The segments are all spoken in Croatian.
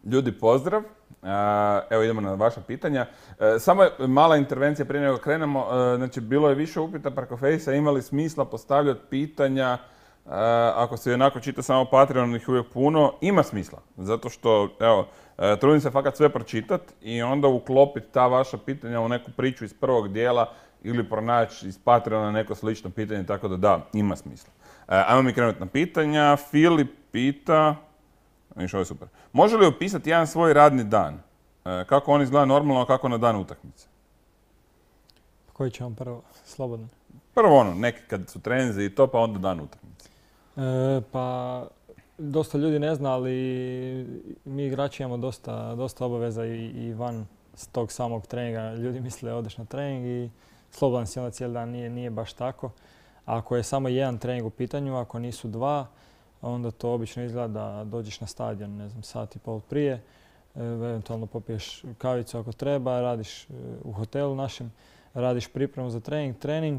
Ljudi, pozdrav. Evo idemo na vaša pitanja. Samo je mala intervencija prije nego krenemo. Znači, bilo je više upita preko Fejsa, imali smisla postavljati pitanja. Ako se onako čita samo Patreon, ih uvijek puno. Ima smisla, zato što, evo, trudim se fakat sve pročitati i onda uklopiti ta vaša pitanja u neku priču iz prvog dijela ili pronaći iz Patreona neko slično pitanje, tako da, ima smisla. Ajmo mi krenuti na pitanja. Filip pita... Viš, ovo je super. Može li opisati jedan svoj radni dan? Kako on izgleda normalno, a kako na dan utakmice? Koji će vam prvo? Slobodno. Prvo neki kad su treninzi i to, pa onda dan utakmice. Pa, dosta ljudi ne zna, ali mi igrači imamo dosta obaveza i van tog samog treninga. Ljudi misle odeš na trening i slobodan si onda cijeli dan, nije baš tako. Ako je samo jedan trening u pitanju, ako nisu dva, onda to obično izgleda da dođeš na stadion, ne znam, sat i pol prije, eventualno popiješ kavicu ako treba, radiš u hotelu našem, radiš pripremu za trening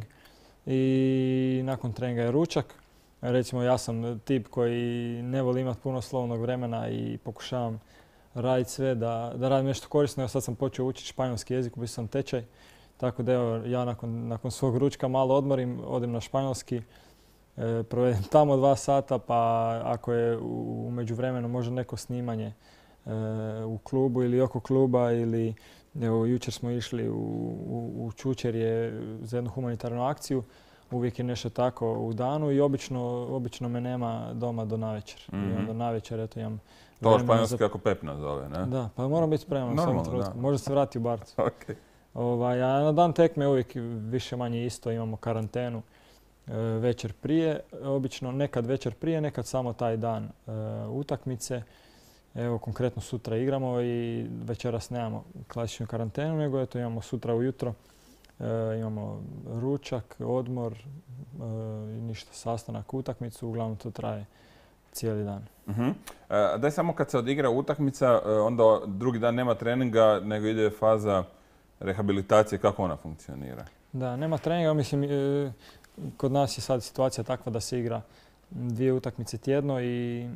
i nakon treninga je ručak. Recimo, ja sam tip koji ne voli imati puno slobodnog vremena i pokušavam raditi sve da radim nešto korisno. Evo sad sam počeo učiti španjolski jezik, upisao sam tečaj, tako da evo, ja nakon svog ručka malo odmorim, odem na španjolski, provedem tamo 2 sata, pa ako je u međuvremenu možda neko snimanje u klubu ili oko kluba ili evo, jučer smo išli u Čučerje za jednu humanitarnu akciju, uvijek je nešto tako u danu i obično me nema doma do navečer. I onda navečer eto imam... To španjolski kako Pep nazove, ne? Da, pa moram biti spreman u svakom trenutku. Možda se vrati u Barcu. Okay. A na dan tekme uvijek više manje isto, imamo karantenu. Večer prije, obično nekad večer prije, nekad samo taj dan utakmice. Evo, konkretno sutra igramo i večeras nemamo klasičnu karantenu, nego eto imamo sutra ujutro, imamo ručak, odmor i ništa, sastanak, utakmicu, uglavnom to traje cijeli dan. Daj samo kad se odigra utakmica, onda drugi dan nema treninga, nego ide faza rehabilitacije, kako ona funkcionira? Da, nema treninga, mislim, kod nas je sad situacija takva da se igra 2 utakmice tjedno i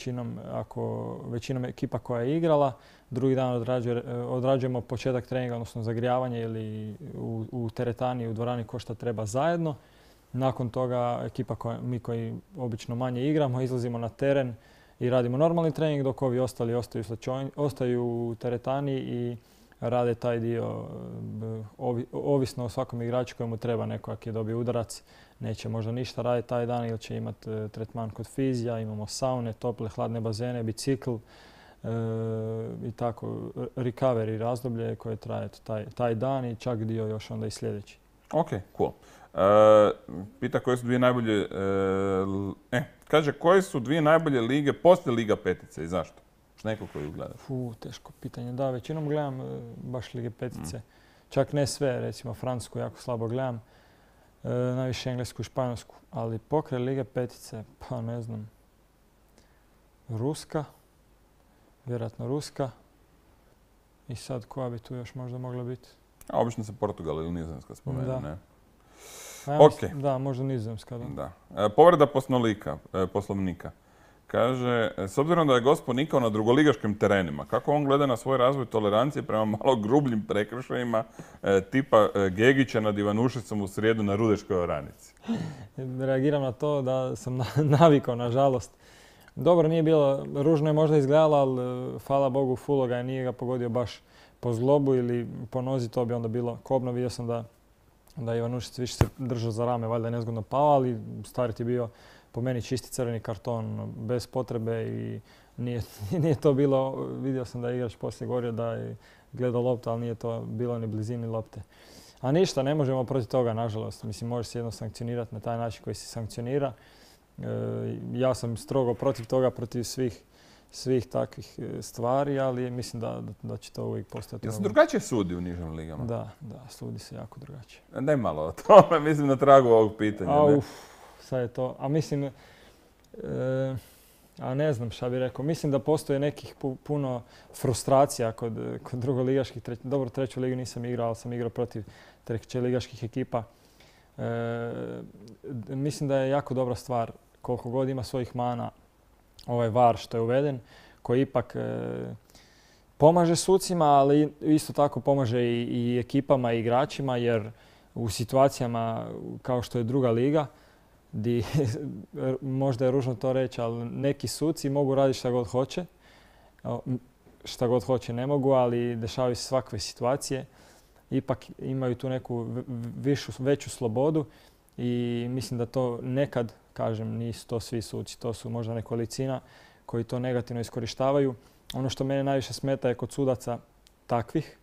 većinom ekipa koja je igrala, drugi dan odrađujemo početak treninga, odnosno zagrijavanje ili u teretani, u dvorani ko šta treba zajedno. Nakon toga ekipa mi koji obično manje igramo, izlazimo na teren i radimo normalni trening, dok ovi ostali ostaju u teretani i rade taj dio, ovisno o svakom igraču kojemu treba. Neko ako je dobio udarac, neće možda ništa raditi taj dan ili će imati tretman kod fizija, imamo saune, tople, hladne bazene, bicikl i tako, recovery razdoblje koje traje taj dan i čak dio još onda i sljedeći. Ok, cool. Pita koje su 2 najbolje... kaže koje su 2 najbolje lige poslije Liga petice i zašto? Neko koji gleda. Teško pitanje. Da, većinom gledam baš Lige petice. Čak ne sve, recimo Francusku jako slabo gledam. Najviše Englesku i Španjolsku. Ali pokraj Lige petice, pa ne znam. Ruska. Vjerojatno Ruska. I sad koja bi tu još možda mogla biti? A obično se Portugal ili Nizozemska spomenu, ne? Okay. Da, možda Nizozemska, da. Povreda poslovnika. Kaže, s obzirom da je gospon nikao na drugoligaškim terenima, kako on gleda na svoj razvoj tolerancije prema malo grubljim prekršajima tipa Gegića nad Ivanušicom u srijedu na Rudeškoj oranici? Reagiram na to da sam navikao, nažalost. Dobro, nije bilo, ružno je možda izgledalo, ali hvala Bogu Fuloga nije ga pogodio baš po zglobu ili po nozi, to bi onda bilo kobno. Vidio sam da Ivanušic više se držao za rame, valjda je nezgodno pao, ali Starit je bio po meni čisti crveni karton bez potrebe i nije to bilo, vidio sam da je igrač poslije govorio da je gledao loptu, ali nije to bilo ni blizini lopte. A ništa, ne možemo protiv toga, nažalost. Mislim, može se jedno sankcionirati na taj način koji se sankcionira. Ja sam strogo protiv toga, protiv svih takvih stvari, ali mislim da će to uvijek postati. Jel se drugačije sudi u nižim ligama? Da, sudi se jako drugačije. Daj malo o tome, mislim na tragu ovog pitanja. Sad je to, a mislim, ne znam šta bih rekao. Mislim da postoje nekih puno frustracija kod drugoligaških. Dobro, 3. ligu nisam igrao, ali sam igrao protiv 3. ligaških ekipa. Mislim da je jako dobra stvar, koliko god ima svojih mana, ovaj VAR što je uveden, koji ipak pomaže sucima, ali isto tako pomaže i ekipama i igračima, jer u situacijama kao što je druga liga, di možda je ružno to reći, ali neki suci mogu raditi šta god hoće. Šta god hoće ne mogu, ali dešavaju se svakve situacije. Ipak imaju tu neku veću slobodu i mislim da to nekad, kažem, nisu to svi suci, to su možda nekolicina koji to negativno iskorištavaju. Ono što mene najviše smeta je kod sudaca takvih,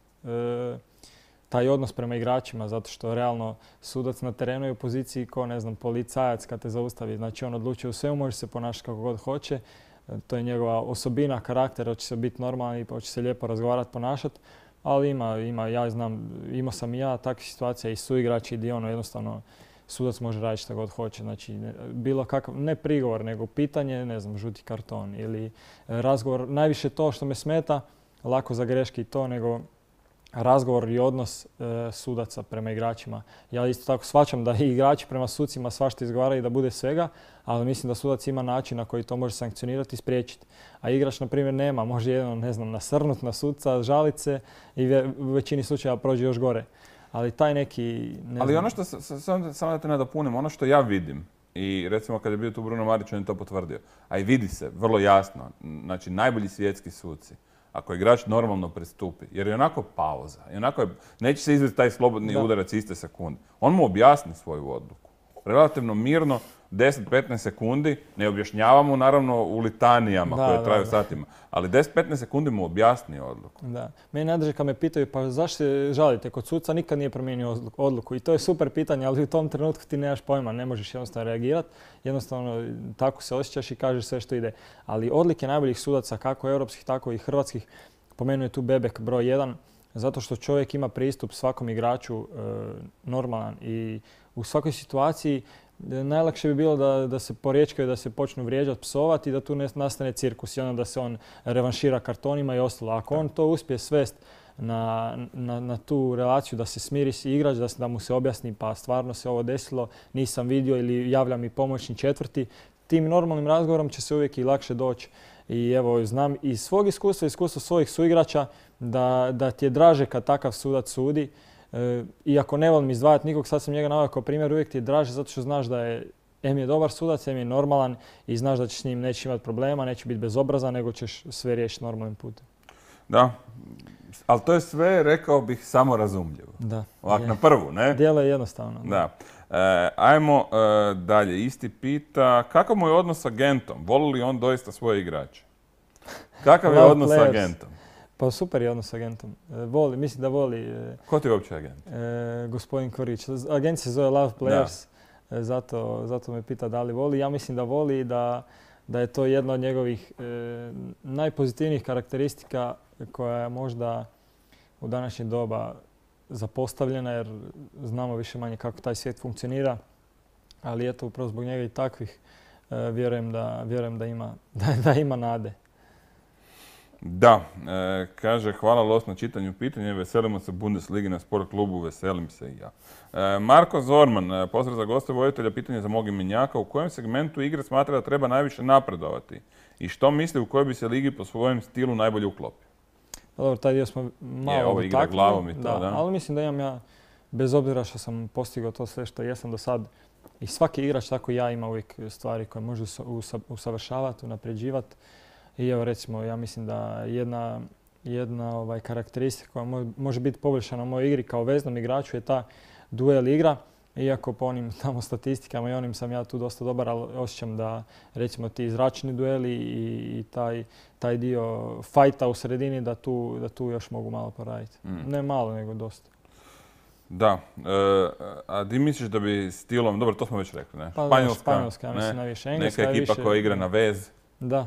taj odnos prema igračima, zato što realno sudac na terenu je u poziciji ko, ne znam, policajac kad te zaustavi. Znači on odlučuje u svemu, može se ponašati kako god hoće. To je njegova osobina, karakter, hoće se biti normalan i hoće se lijepo razgovarati, ponašati. Ali ima, ja znam, imao sam i ja takvih situacija i suigrači gdje jednostavno sudac može raditi šta god hoće. Znači, bilo kakav, ne prigovor, nego pitanje, ne znam, žuti karton ili razgovor. Najviše to što me smeta, lako za greške i to, nego razgovor i odnos sudaca prema igračima. Ja isto tako shvaćam da i igrači prema sucima svašta izgovaraju i da bude svega, ali mislim da sudac ima način na koji to može sankcionirati i spriječiti. A igrač, na primjer, nema. Može jedno, ne znam, nasrnut na suca, žalit se i u većini slučajeva prođe još gore. Ali taj neki... Ali ono što, samo da te nadopunim, ono što ja vidim, i recimo kad je bio tu Bruno Marić, on je to potvrdio, a i vidi se vrlo jasno, znači najbolji svjetski suci, ako igrač normalno pristupi, jer je onako pauza, neće se izvesti taj slobodni udarac iste sekunde. On mu objasni svoju odluku. Relativno mirno, 10-15 sekundi, ne objašnjavamo naravno u litanijama koje traju satima, ali 10-15 sekundi mu objasni odluku. Da. Meni najdraže kad me pitaju pa zašto se žalite kod suca, nikad nije promijenio odluku. I to je super pitanje, ali u tom trenutku ti nemaš pojma, ne možeš jednostavno reagirati. Jednostavno tako se osjećaš i kažeš sve što ide. Ali odlike najboljih sudaca, kako europskih, tako i hrvatskih, pomenuo je tu Bebek broj 1, zato što čovjek ima pristup svakom igraču normalan i u svakoj situaciji najlakše bi bilo da se porječkaju, da se počnu vrijeđati, psovati i da tu nastane cirkus i onda da se on revanšira kartonima i ostalo. Ako on to uspije svest na tu relaciju da se smiri igrač, da mu se objasni pa stvarno se ovo desilo, nisam vidio ili javlja mi pomoćni četvrti, tim normalnim razgovorom će se uvijek i lakše doći. I evo, znam iz svog iskustva svojih suigrača da ti je draže kad takav sudac sudi. Iako ne volim izdvajati nikog, sad sam njega naveo kao primjer, uvijek ti je draže zato što znaš da je je dobar sudac, je normalan i znaš da ćeš s njim neće imati problema, neće biti bezobrazan, nego ćeš sve riješiti normalnim putem. Da, ali to je sve, rekao bih, samo razumljivo. Da. Ovak na prvu, ne? Djelo je jednostavno. Da. Ajmo dalje. Isti pita, kakav mu je odnos s agentom? Voli li on doista svoje igrače? Kakav je odnos s agentom? Pa super je odnos s agentom. Mislim da voli... Ko ti je uopće agent? Gospodin Korić. Agent se zove Love Players, zato me pita da li voli. Ja mislim da voli i da je to jedna od njegovih najpozitivnijih karakteristika koja je možda u današnje doba zapostavljena jer znamo više manje kako taj svijet funkcionira. Ali eto, upravo zbog njega i takvih vjerujem da ima nade. Da, kaže hvala Los na čitanju pitanja, veselimo se Bundesligi na sport klubu, veselim se i ja. Marko Zorman, pozdrav za goste voditelja, pitanje za Mogi Minjaka, u kojem segmentu igre smatra da treba najviše napredovati i što misli u kojoj bi se ligi po svojem stilu najbolje uklopio? Dobro, taj dio smo malo ovo igra glavom i to, da. Ali mislim da imam ja, bez obzira što sam postigao to sve što jesam do sad, i svaki igrač tako ja ima uvijek stvari koje može usavršavati, unapređivati. I evo recimo, ja mislim da jedna karakteristika koja može biti poboljšana u mojoj igri kao veznom igraču je ta duel igra. Iako po onim tamo statistikama i onim sam ja tu dosta dobar, ali osjećam da recimo ti zračni dueli i taj dio fajta u sredini da tu još mogu malo poraditi. Ne malo, nego dosta. Da. A ti misliš da bi stilom, dobro to smo već rekli, ne? Pa Španjolska, ja mislim najviše. Engleska neka ekipa koja igra na vez. Da.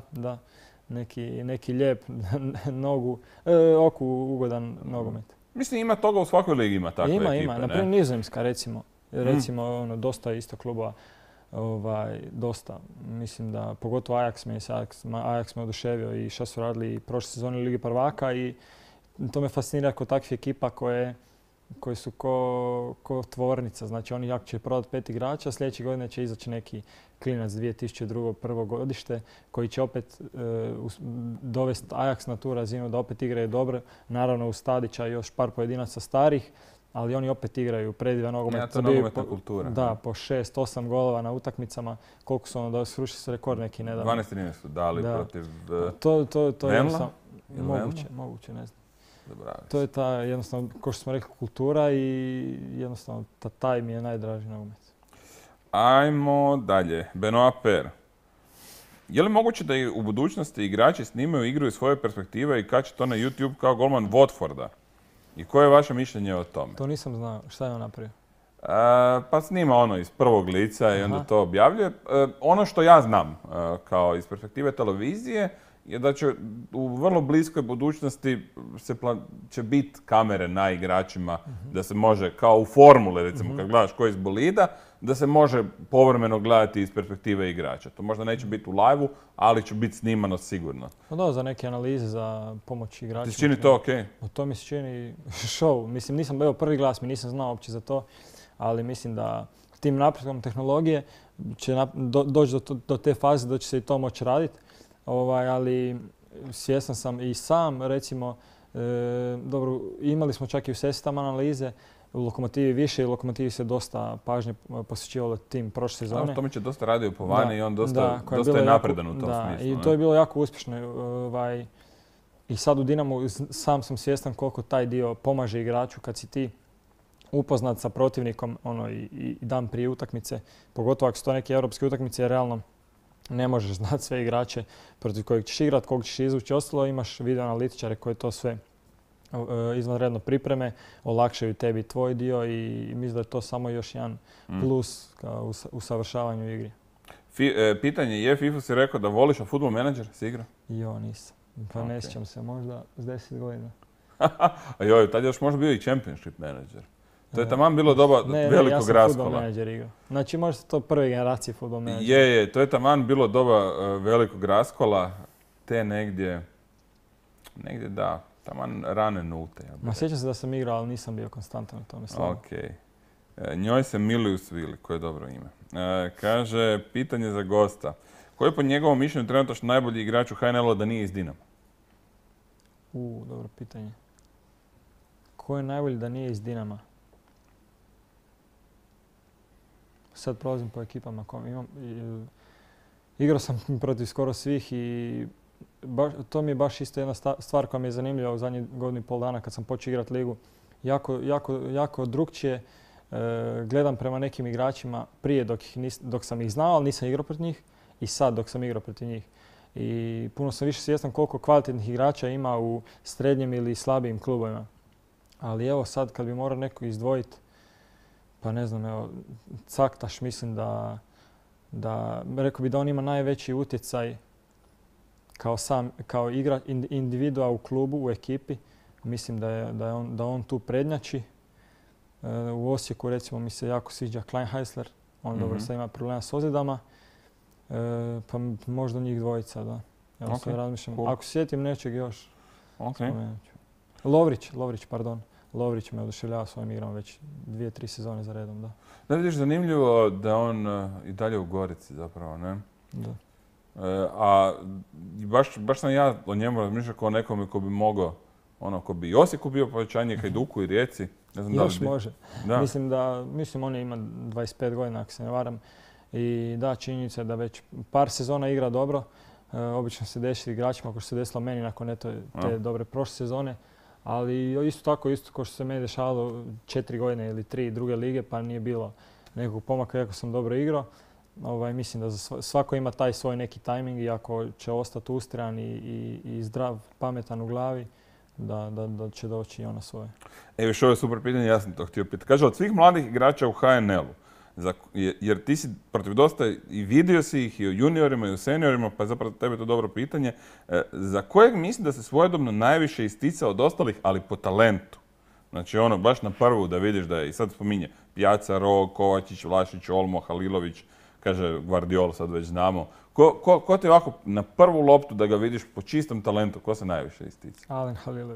Neki lijep nogu, oku ugodan nogomet. Mislim ima toga u svakoj ligi, ima takve ekipe. Ima. Naprimjer Nizozemska recimo. Recimo dosta isto klubova. Dosta. Mislim da pogotovo Ajax me oduševio i šta su radili prošle sezone Ligi prvaka i to me fascinira kod takvih ekipa koje koji su ko tvornica. Znači oni ako će prodati 5 igrača, sljedeće godine će izaći neki klinac 2002. prvo godište koji će opet dovesti Ajax na tu razinu da opet igraju dobro. Naravno uz Tadića i još par pojedinaca starih, ali oni opet igraju predivan nogomet. Ja, to je nogometna kultura. Da, po 6-8 golova na utakmicama. Koliko su ono, srušili su rekord neki nedavno. 12-13 su dali protiv To je Venla? Moguće, ne znam. Zaboravim. To je ta, jednostavno, kao što smo rekli, kultura i jednostavno taj mi je najdraži nogomet. Ajmo dalje. Benoit Per. Je li moguće da i u budućnosti igrači snimaju igru iz svoje perspektive i kače to na YouTube kao golman Watforda? I koje je vaše mišljenje o tome? To nisam znao. Šta je on napravio? Pa snima ono iz prvog lica i onda to objavljuje. Ono što ja znam kao iz perspektive televizije je da će u vrlo bliskoj budućnosti će biti kamere na igračima, da se može, kao u formule recimo kad gledaš ko iz bolida, da se može povremeno gledati iz perspektive igrača. To možda neće biti u live-u, ali će biti snimano sigurno. Pa da, za neke analize, za pomoć igračima. Ti se čini to okej? To mi se čini show. Mislim, nisam, evo prvi glas mi nisam znao uopće za to, ali mislim da tim napretkom tehnologije će doći do te faze da će se i to moći raditi. Ali svjestan sam i sam, recimo, dobro, imali smo čak i u Sestama analize, u Lokomotivi više i u Lokomotivi se dosta pažnje posvećivalo tim prošle sezone. O tome će dosta radio po vani i on dosta je napredan u tom smislu. I to je bilo jako uspješno. I sad u Dinamu sam svjestan koliko taj dio pomaže igraču kad si ti upoznat sa protivnikom i dan prije utakmice, pogotovo ako su to neke europske utakmice, jer realno ne možeš znati sve igrače protiv kojeg ćeš igrati, kog ćeš izvući. Ostalo imaš video analitičare koji to sve izvanredno pripreme, olakšaju tebi tvoj dio i mislim da je to samo još jedan plus u savršavanju igri. Pitanje je, FIFA si rekao da voliš, a Football Manager si igrao? Jo, nisam. Pa ne sjećam se, možda s 10 godina. A joj, tad još možda bio i Championship Manager. To je taman bilo doba velikog ja sam raskola. Football Manager igrao. Znači možda to prve generacije Football Manager. Je, to je taman bilo doba velikog raskola, te negdje da, taman rane nulte. Ma sjećam se da sam igrao, ali nisam bio konstantan u tome slabo. Okej. Njoj se Milius Vili, koje je dobro ime. Kaže, pitanje za gosta. Koji je po njegovom mišljenju trenutačno najbolji igrač u HNL-u da nije iz Dinama? Dobro pitanje. Ko je najbolji da nije iz Dinama? Sad prolazim po ekipama. Igrao sam protiv skoro svih i to mi je baš isto jedna stvar koja mi je zanimljiva u zadnjih godinu i pol dana kad sam počeo igrati ligu. Jako drukčije gledam prema nekim igračima prije dok sam ih znao, ali nisam igrao protiv njih, i sad dok sam igrao protiv njih. I puno sam više svjestan koliko kvalitetnih igrača ima u srednjim ili slabijim klubovima. Ali evo sad kad bi morao neko izdvojiti, pa ne znam, evo, Caktaš mislim rekao bi da on ima najveći utjecaj kao individua u klubu, u ekipi. Mislim da on tu prednjači. U Osijeku recimo mi se jako sviđa Kleinheisler. On dobro sad ima problema s ozljedama. Pa možda njih dvojica, da. Evo sad razmišljam. Cool. Ako sjetim nečeg još, spomenut ću. Lovrić me oduševljava svojim igrom već 2-3 sezone za redom, da. Da, vidiš, zanimljivo da on i dalje u Gorici zapravo, ne? Da. A baš sam ja o njemu razmišljao kao nekome ko bi mogao, ko bi i Osijeku bio povećanje, Hajduku i Rijeci. Ne znam još može. Da. Mislim on ima 25 godina ako se ne varam. I da, činjenica je da već par sezona igra dobro. Obično se desi igračima kao što se desilo meni nakon te dobre prošle sezone. Ali isto kao što se meni dešavalo 4 godine ili 3 druge lige pa nije bilo nekog pomaka iako sam dobro igrao. Mislim da svako ima taj svoj neki tajming i ako će ostati ustrajan i zdrav, pametan u glavi, da će doći i ona svoje. Još ovo je super pitanje, ja sam to htio pitati. Kaže, od svih mladih igrača u HNL-u, jer ti si protiv dosta i vidio si ih i o juniorima i o seniorima, pa je zapravo tebe to dobro pitanje, za kojeg mislim da se svojedobno najviše isticao od ostalih, ali po talentu? Znači baš na prvu da vidiš da je, i sad spominje, Pjaca, Rog, Kovačić, Vlašić, Olmo, Halilović, kaže Guardiol, sad već znamo. Ko te ovako na prvu loptu da ga vidiš po čistom talentu, ko se najviše istica? Alen Halilović.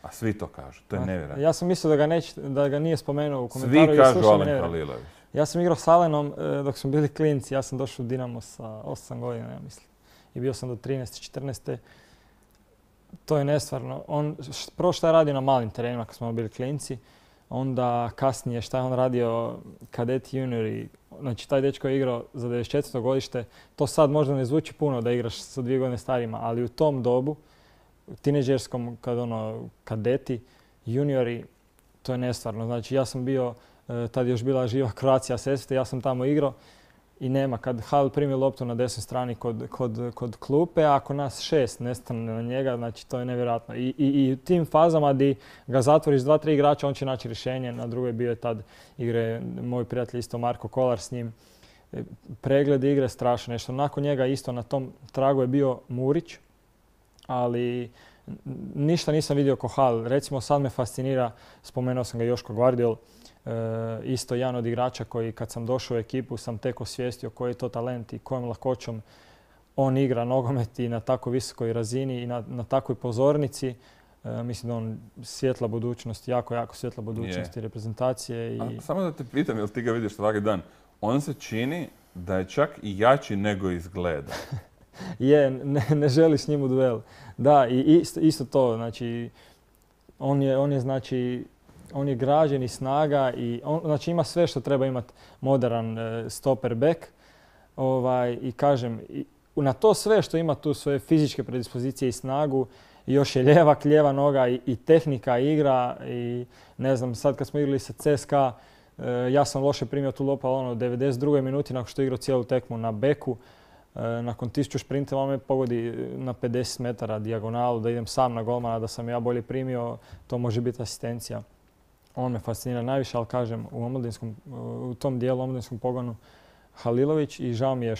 A svi to kažu, to je nevjerojatno. Ja sam mislio da ga nije spomenuo u komentaru. Svi kažu Alen Halilović. Ja sam igrao s Alenom dok smo bili klinci. Ja sam došao u Dinamo sa 8 godina, ja mislim. I bio sam do 13. 14. To je nestvarno. Prvo šta je radio na malim terenima kad smo bili klinci. Onda kasnije šta je on radio kadeti juniori. Znači taj dečko je igrao za 94. godište. To sad možda ne zvuči puno da igraš sa 2 godine starijima, ali u tom dobu, u tineđerskom, kadeti, juniori, to je nestvarno. Znači ja sam bio, tad je još bila živa Croatia Sesvete, ja sam tamo igrao i nema. Kad Halil primi loptu na desnoj strani kod klupe, ako nas 6 nestane na njega, znači to je nevjerojatno. I u tim fazama di ga zatvoriš 2-3 igrača, on će naći rješenje. Na drugoj bio je tad igre moj prijatelj isto Marko Kolar s njim. Pregled igre strašno nešto. Nakon njega isto na tom tragu je bio Murić, ali ništa nisam vidio ko Halil. Recimo sad me fascinira, spomenuo sam ga Joško Gvardiol, isto jedan od igrača koji kad sam došao u ekipu sam tek osvijestio koji je to talent i kojom lakoćom on igra nogomet i na tako visokoj razini i na takvoj pozornici. Mislim da on svjetla budućnost, jako svjetla budućnosti reprezentacije. Samo da te pitam, jel ti ga vidiš svaki dan? On se čini da je čak i jači nego izgleda. Ne želi s njim u duel. Da, i isto to, znači, on je građen i snaga i znači ima sve što treba imati moderan stopper back. I kažem, na to sve što ima tu svoje fizičke predispozicije i snagu, još je lijeva noga i tehnika igra i ne znam, sad kad smo igrali sa CSKA, ja sam loše primio tu loptu, u 92. minuti nakon što je igrao cijelu tekmu na beku. Nakon 1000 šprinteva on me pogodi na 50 metara dijagonalu, da idem sam na golmana, da sam ja bolje primio, to može biti asistencija. On me fascinira najviše, ali kažem, u tom dijelu omladinskom pogonu Halilović i žao mi je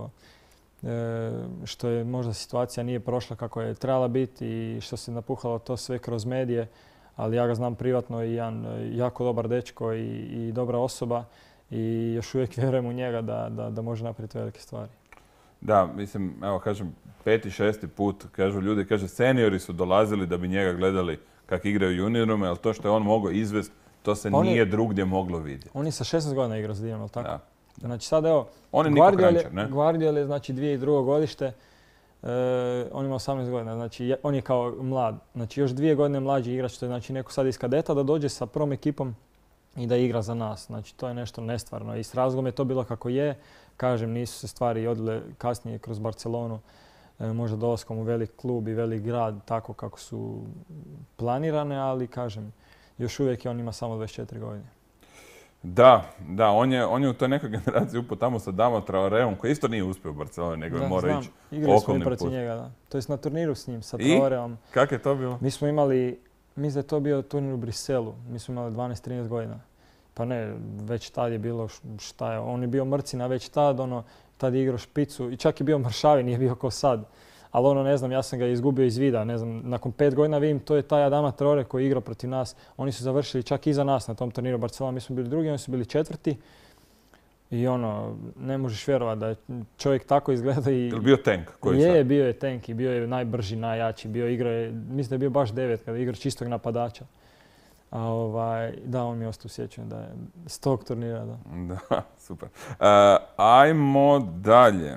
što je možda situacija nije prošla kako je trebala biti i što se napuhalo to sve kroz medije, ali ja ga znam privatno i jedan jako dobar dečko i dobra osoba i još uvijek vjerujem u njega da može napraviti velike stvari. Da, mislim, evo kažem, 5. 6. put, kažu ljudi, seniori su dolazili da bi njega gledali kako igraju juniorima, ali to što je on mogao izvesti, to se nije drugdje moglo vidjeti. On je sa 16 godina igrao s Dinamom, tako? Da. Znači sad evo, Gvardiol je znači 2002. godište, on ima 18 godina, znači on je kao mlad. Znači još 2 godine mlađi igrač, to je znači neko sad iz kadeta da dođe sa prvom ekipom i da igra za nas. Znači to je nešto nestvarno i s razlogom je to bilo kako je. Kažem, nisu se stvari odvile kasnije kroz Barcelonu, možda dolaskom u velik klub i velik grad, tako kako su planirane, ali kažem, još uvijek on ima samo 24 godine. Da, on je u toj nekoj generaciji upao tamo sa Damo Traoreom, koji isto nije uspio u Barceloni, nego je morao ići okolnim putem. Njega, da. To je na turniru s njim, sa Traoreom. I? Kako je to bilo? Mi smo imali, mislim da je to bio turnir u Briselu, mi smo imali 12-13 godina. Pa ne, već tad je bilo šta je, on je bio mrcina već tad je igrao špicu i čak je bio mršavi, nije bio kao sad. Ali ne znam, ja sam ga izgubio iz vida, ne znam, nakon 5 godina vidim, to je taj Adama Traore koji je igrao protiv nas. Oni su završili čak iza nas na tom turniru Barcelona, mi smo bili drugi, oni su bili 4. I ne možeš vjerovati da je čovjek tako izgleda i... Je li bio tank? Bio je tank i bio je najbrži, najjači, mislim da je bio baš 9 kada je igrao čistog napadača. Da, on mi je ostao sjećan da je s tog turnira, da. Da, super. Ajmo dalje.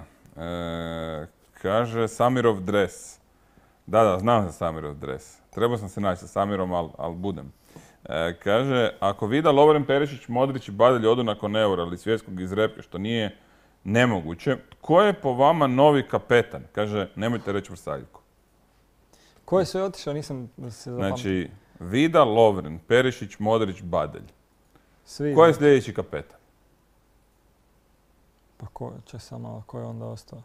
Kaže Samirov dres. Da, znam za Samirov dres. Trebao sam se naći sa Samirom, ali budem. Kaže, ako Vida, Lovren, Perišić, Modrić i Badalj odu nakon Eura ili svjetskog iz repke, što nije nemoguće, ko je po vama novi kapetan? Kaže, nemojte reći Vrsaljko. Ko je sve otišao, nisam se zapamtio. Znači, Vida, Lovren, Perišić, Modrić, Badalj. Svi. Ko je sljedeći kapetan? Pa ko je onda ostao?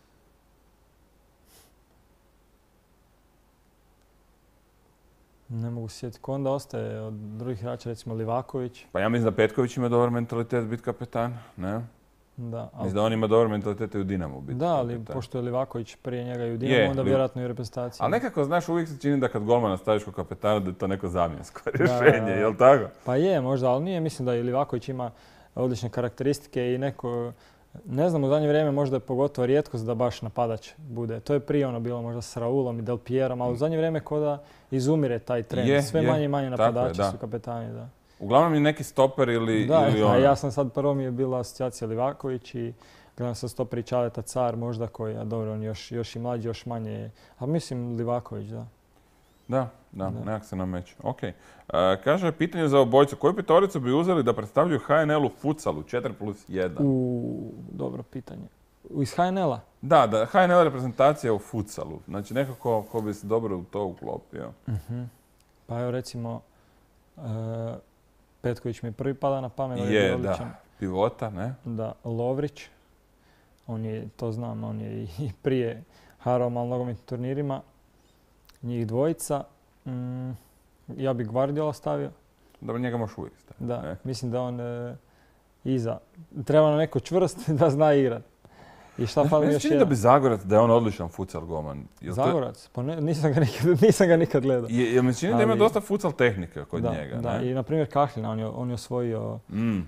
Ne mogu sjetiti. Ko onda ostaje od drugih igrača, recimo Livaković? Pa ja mislim da Petković ima dobar mentalitet biti kapetan, ne? Da. Mislim da on ima dobar mentalitet i u Dinamu biti kapetan. Da, ali pošto je Livaković prije njega i u Dinamu, onda vjerojatno i u reprezentaciji. Ali nekako, znaš, uvijek se čini da kad golmana staviš kao kapetana da je to neko zamjensko rješenje, jel' tako? Pa je, možda, ali nije. Mislim da i Livaković ima odlične karakteristike i neko Ne znam, u zadnje vrijeme možda je pogotovo rijetkost da baš napadač bude. To je prije ono bilo možda s Raulom i Del Pierom, ali u zadnje vrijeme ko da izumire taj trend. Sve manje i manje napadači su kapetani, da. Uglavnom je neki stoper ili ono. Ja sam sad, prvo mi je bila asocijacija Livaković i gledam sam stoper i Čaleta Car možda koji, a dobro, on još i mlađi, još manje. A mislim Livaković, da. Da, nekak se nameće. Ok. Kaže, pitanje za obojicu. Koju petoricu bi uzeli da predstavljaju HNL u futsalu 4+1? Dobro pitanje. Iz HNL-a? Da, HNL reprezentacija u futsalu. Znači nekako ko bi se dobro u to uklopio. Pa evo recimo, Petković mi prvi pada na pamet. Pivota, ne? Da, Lovrić. On je, to znam, on je i prije harao malo nogometnim turnirima. Njih dvojica. Ja bi Guardiola stavio. Dobro, njega možeš uvijek staviti. Da, mislim da on iza. Treba na neko čvrst da zna igrat. I šta fali još jedan? Da bi Zagorac, da je on odličan futsal golman. Zagorac? Pa nisam ga nikad gledao. Jel mi čini da ima dosta futsal tehnike kod njega? Da, i na primjer Kahlina, on je osvojio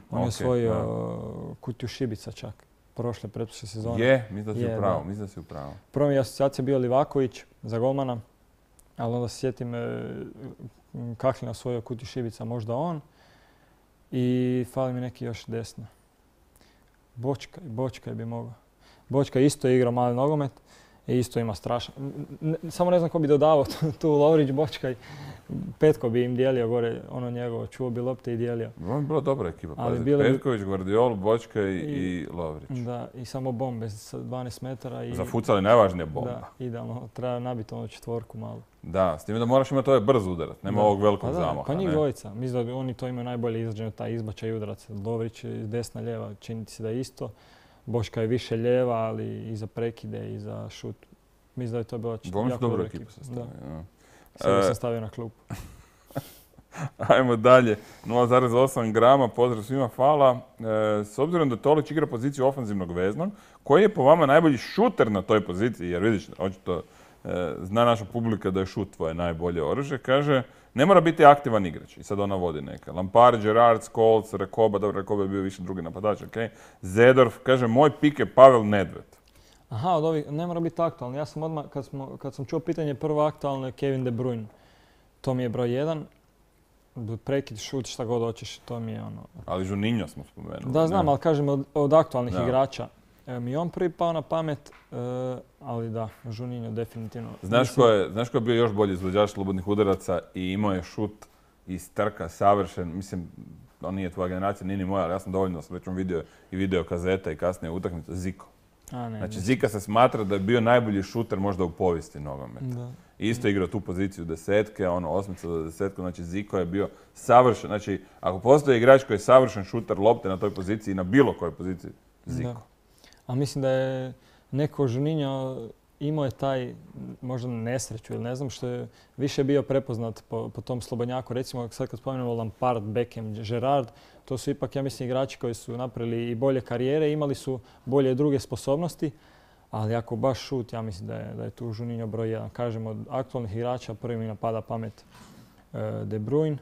kutiju šibica čak. Prošle, pretprošle sezone. Mislim da si u pravu. Prva mi je asocijacija bio Livaković za golmana, ali onda se sjetim Kahlina osvojio kutiju šibica, možda on. I fali mi neki još desno. Bočkaj bi mogao. Bočka isto je igrao mali nogomet i isto ima strašan. Samo ne znam ko bi dodavao tu Lovrić, Bočkaj. Petko bi im dijelio gore, ono njegovo, čuo bi lopte i dijelio. Ovo je bila dobra ekipa. Petković, Guardiol, Bočkaj i Lovrić. Da, i samo bombe sa 12 metara. Za futsal je najvažnija bomba. Da, idealno. Treba nabiti ono četvorku malo. Da, s time da moraš imati ovaj brz udarac, nema ovog velikog zamaha. Pa njih dvojica. Mislim da oni to imaju najbolje izrađeno, taj izbačaj udarac. Lovrić je desna lijeva, čini ti se da je isto. Boška je više lijeva, ali i za prekide i za šut. Mislim da je to bila jako dobra ekipa. Sada sam stavio na klupu. Ajmo dalje. 0,8 grama, pozdrav svima, hvala. S obzirom da Tolić igra poziciju ofanzivnog veznog, koji je po vama najbolji šuter na toj poziciji? Jer vidiš, očito zna naša publika da je šut tvoje najbolje oružje. Kaže, ne mora biti aktivan igrač. I sad ona vodi neka. Lampard, Gerrard, Scholes, Rekoba. Dobro, Rekoba je bio više drugi napadač, ok. Zedorf, kaže, moj pik je Pavel Nedved. Aha, od ovih ne mora biti aktualni. Ja sam odmah, kad sam čuo pitanje, prvo aktualno je Kevin De Bruyne. To mi je broj 1. Prekid, šut, šta god hoćeš, to mi je ono... Ali Juninho smo spomenuli. Da, znam, ali kažem od aktualnih igrača. Mi je on prvi pao na pamet, ali da, Juninho definitivno. Znaš ko je bio još bolji izvođač slobodnih udaraca i imao je šut iz trka savršen. Mislim, on nije tvoja generacija, nije ni moja, ali ja sam dovoljno srećom vidio i video kazeta i kasnije utakmice. Zico. Znači, Zika se smatra da je bio najbolji šuter možda u povijesti nogometa. Isto igrao tu poziciju desetke, osmica do desetku, znači Zico je bio savršen. Znači, ako postoji igrač koji je savršen šuter lopte na toj poziciji, na bilo kojoj poziciji, Zico. A mislim da je neko Juninho imao je taj možda nesreću ili ne znam što je više bio prepoznat po tom slobodnjaku. Recimo sad kad spomenemo Lampard, Beckham, Gerrard, to su ipak, ja mislim, igrači koji su napravili i bolje karijere, imali su bolje druge sposobnosti, ali ako baš šut, ja mislim da je tu Juninho broj 1. Kažem, od aktualnih igrača prvi mi napada pamet De Bruyne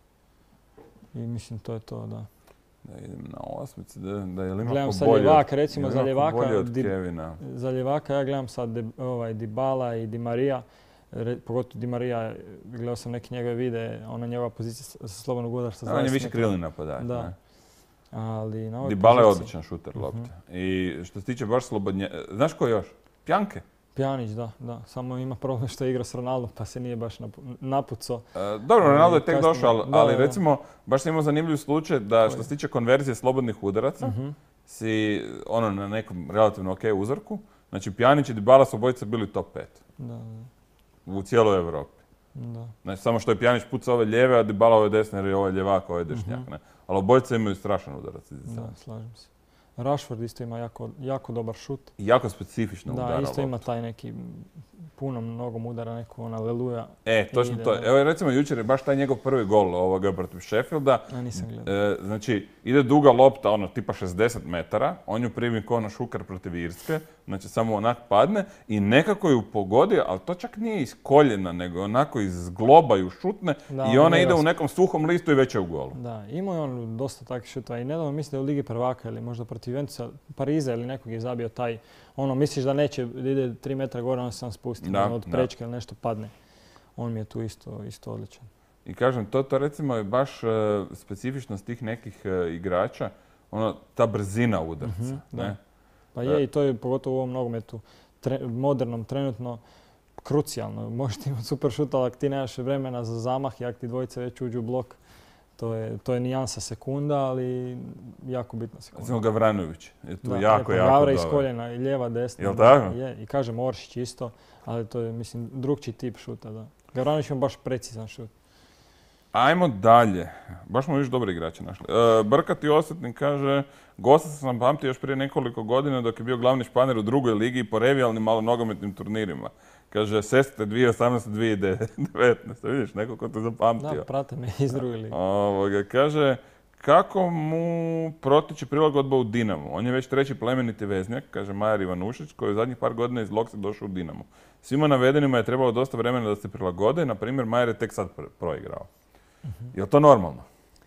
i mislim to je to, da. Da idem na osmici, da je li ima gledam bolje ljevaka, recimo od Kevina. Za ljevaka ja gledam sad Dybala i Di Maria. Pogotovo Di Maria, gledao sam neke njegove videe, ona njegova pozicija sa slobodnog udarca. On je više krilni napadač. Da. Ali na ovoj Dybala je odličan šuter lopte. I što se tiče baš slobodnje... Znaš ko još? Pjanke? Pjanić, da. Samo ima problem što je igrao s Ronaldom pa se nije baš napucao. Dobro, Ronaldo je tek došao, ali recimo baš sam imao zanimljiv slučaj da što se tiče konverzije slobodnih udaraca si na nekom relativno ok uzorku. Znači Pjanić i Dybala su obojica bili top 5. Da. U cijeloj Europi. Znači samo što je Pjanić pucao ove lijeve, a Dybala ove desne jer je ovaj ljevak, ovaj dešnjak. Ali obojica imaju strašan udarac. Da, slažem se. Rashford isto ima jako dobar šut. I jako specifično udara loptu. Da, isto ima taj neki punom nogom udara neku aleluja. Točno to. Evo recimo jučer je baš taj njegov prvi gol ovoga protiv Sheffielda. Nisam gledao. Znači ide duga lopta, tipa 60 metara, on ju primi ko na Šuker protiv Irske, znači samo onak padne i nekako ju pogodi, ali to čak nije iz koljena, nego onako iz globa ju šutne i ona ide u nekom suhom listu i već je u golu. Da, imao je on dosta takvih šutova i nedavno mislim da je u Ligi prvaka ili možda protiv protiv Juventusa, Pariza ili nekog je zabio taj, misliš da neće, da ide 3 metra gore, on se sam spusti, od prečke ili nešto padne. On mi je tu isto odličan. I kažem, to recimo je baš specifičnost tih nekih igrača, ta brzina udarca. Da. Pa je, i to je pogotovo u ovom nogometu modernom, trenutno, krucijalno. Možeš imati super šut, ali ako ti nemaš vremena za zamah i ako ti dvojice već uđu u blok, to je nijansa sekunda, ali jako bitna sekunda. Recimo Gavranović je tu jako dobar. Iz koljena, i lijeva, desna. Jel' tako? Je, i kažem Oršić isto, ali to je, mislim, drugčiji tip šuta. Da. Gavranović ima baš precizan šut. Ajmo dalje. Baš smo više dobre igrače našli. Brkati Osvetnik kaže, gosta sam pamtio još prije nekoliko godina dok je bio glavni španer u drugoj ligi i po revijalnim malo nogometnim turnirima. Kaže, Sestre 2018-2019. Vidiš, neko ko te zapamtio. Da, prate me iz druge lige. Kaže, kako mu protiče prilagodba u Dinamo? On je već treći plemeniti veznjak, kaže Majar Ivanušić, koji je zadnjih par godina iz Loksa došao u Dinamo. Svima navedenima je trebalo dosta vremena da se prilagode. Na primjer, Majar je tek sad proigrao. Je li to normalno?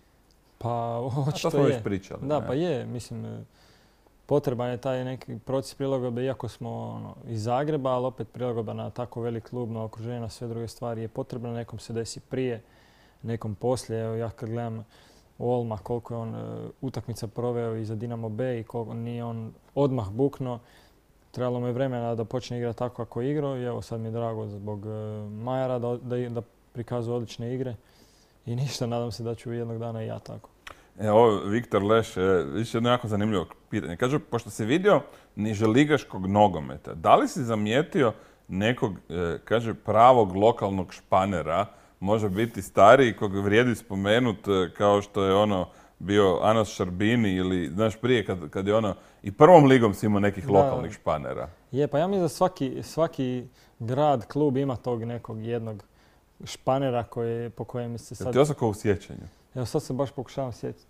Pa, očito je. To smo već pričali. Da, pa je. Mislim, potreban je taj neki proces prilagodbe, iako smo iz Zagreba, ali opet prilagodba na tako velik klub, na okruženje, na sve druge stvari je potrebna. Nekom se desi prije, nekom poslije. Evo, ja kad gledam Olma, koliko je on utakmica proveo i za Dinamo B i koliko nije on odmah buknuo, trebalo mu je vremena da počne igrati tako kako je igrao i evo sad mi je drago zbog Majara da prikazuje odlične igre. I ništa, nadam se da ću jednog dana i ja tako. Evo, Viktor Leš, više jedno jako zanimljivo pitanje. Kaže, pošto si vidio niželigaškog nogometa, da li si zamijetio nekog, kaže, pravog lokalnog španera, može biti stariji, kog vrijedi spomenut kao što je bio Anas Šarbini ili, znaš, prije kad je i prvom ligom si imao nekih lokalnih španera. Je, pa ja mislim da svaki grad, klub ima tog nekog jednog španera po kojem se sad... Ti osako u sjećanju? Evo sad se baš pokušavam sjetiti.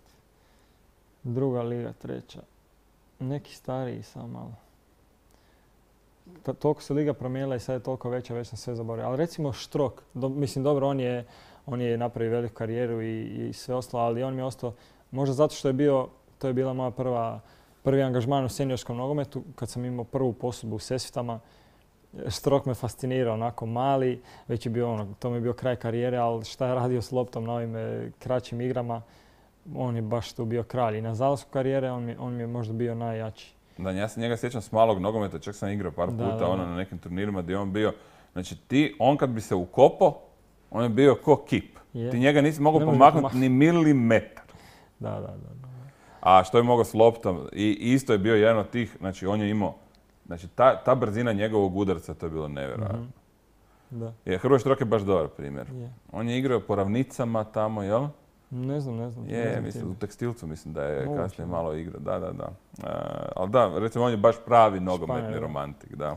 Druga liga, treća. Neki stariji sam malo. Toliko se liga promijenila i sad je toliko veća, već sam sve zaboravio. Ali recimo Štrok, mislim dobro, on je napravio veliku karijeru i sve ostalo, ali on mi je ostao, možda zato što to je bila moja prvi angažman u seniorskom nogometu, kad sam imao prvu posudbu u Sesvetama. Štrok me fascinirao, onako mali, već je bio to mi je bio kraj karijere, ali šta je radio s loptom na ovim kraćim igrama, on je baš tu bio kralj. I na zalasku karijere on mi je možda bio najjači. Da, ja se njega sjećam s malog nogometa, čak sam igrao par puta na nekim turnirima gdje je on bio. Znači on kad bi se ukopao, on je bio ko kip. Ti njega nisi mogao pomaknuti ni milimetar. Da. A što je mogao s loptom? I isto je bio jedan od tih, znači on je imao, znači ta brzina njegovog udarca, to je bilo nevjerojatno. Da. Hrvoje Štrok je baš dobar primjer. On je igrao po ravnicama tamo, jel? Ne znam. Mislim, u Tekstilcu mislim da je kasnije malo igrao. Da. Ali da, recimo on je baš pravi nogometni romantik. Da.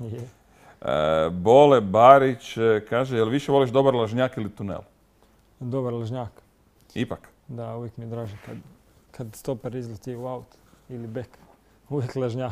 Bole Barić kaže, jel više voliš dobar lažnjak ili tunel? Dobar lažnjak. Ipak? Da, uvijek mi je draže kad stoper izleti u aut ili bek. Uvijek lažnjak.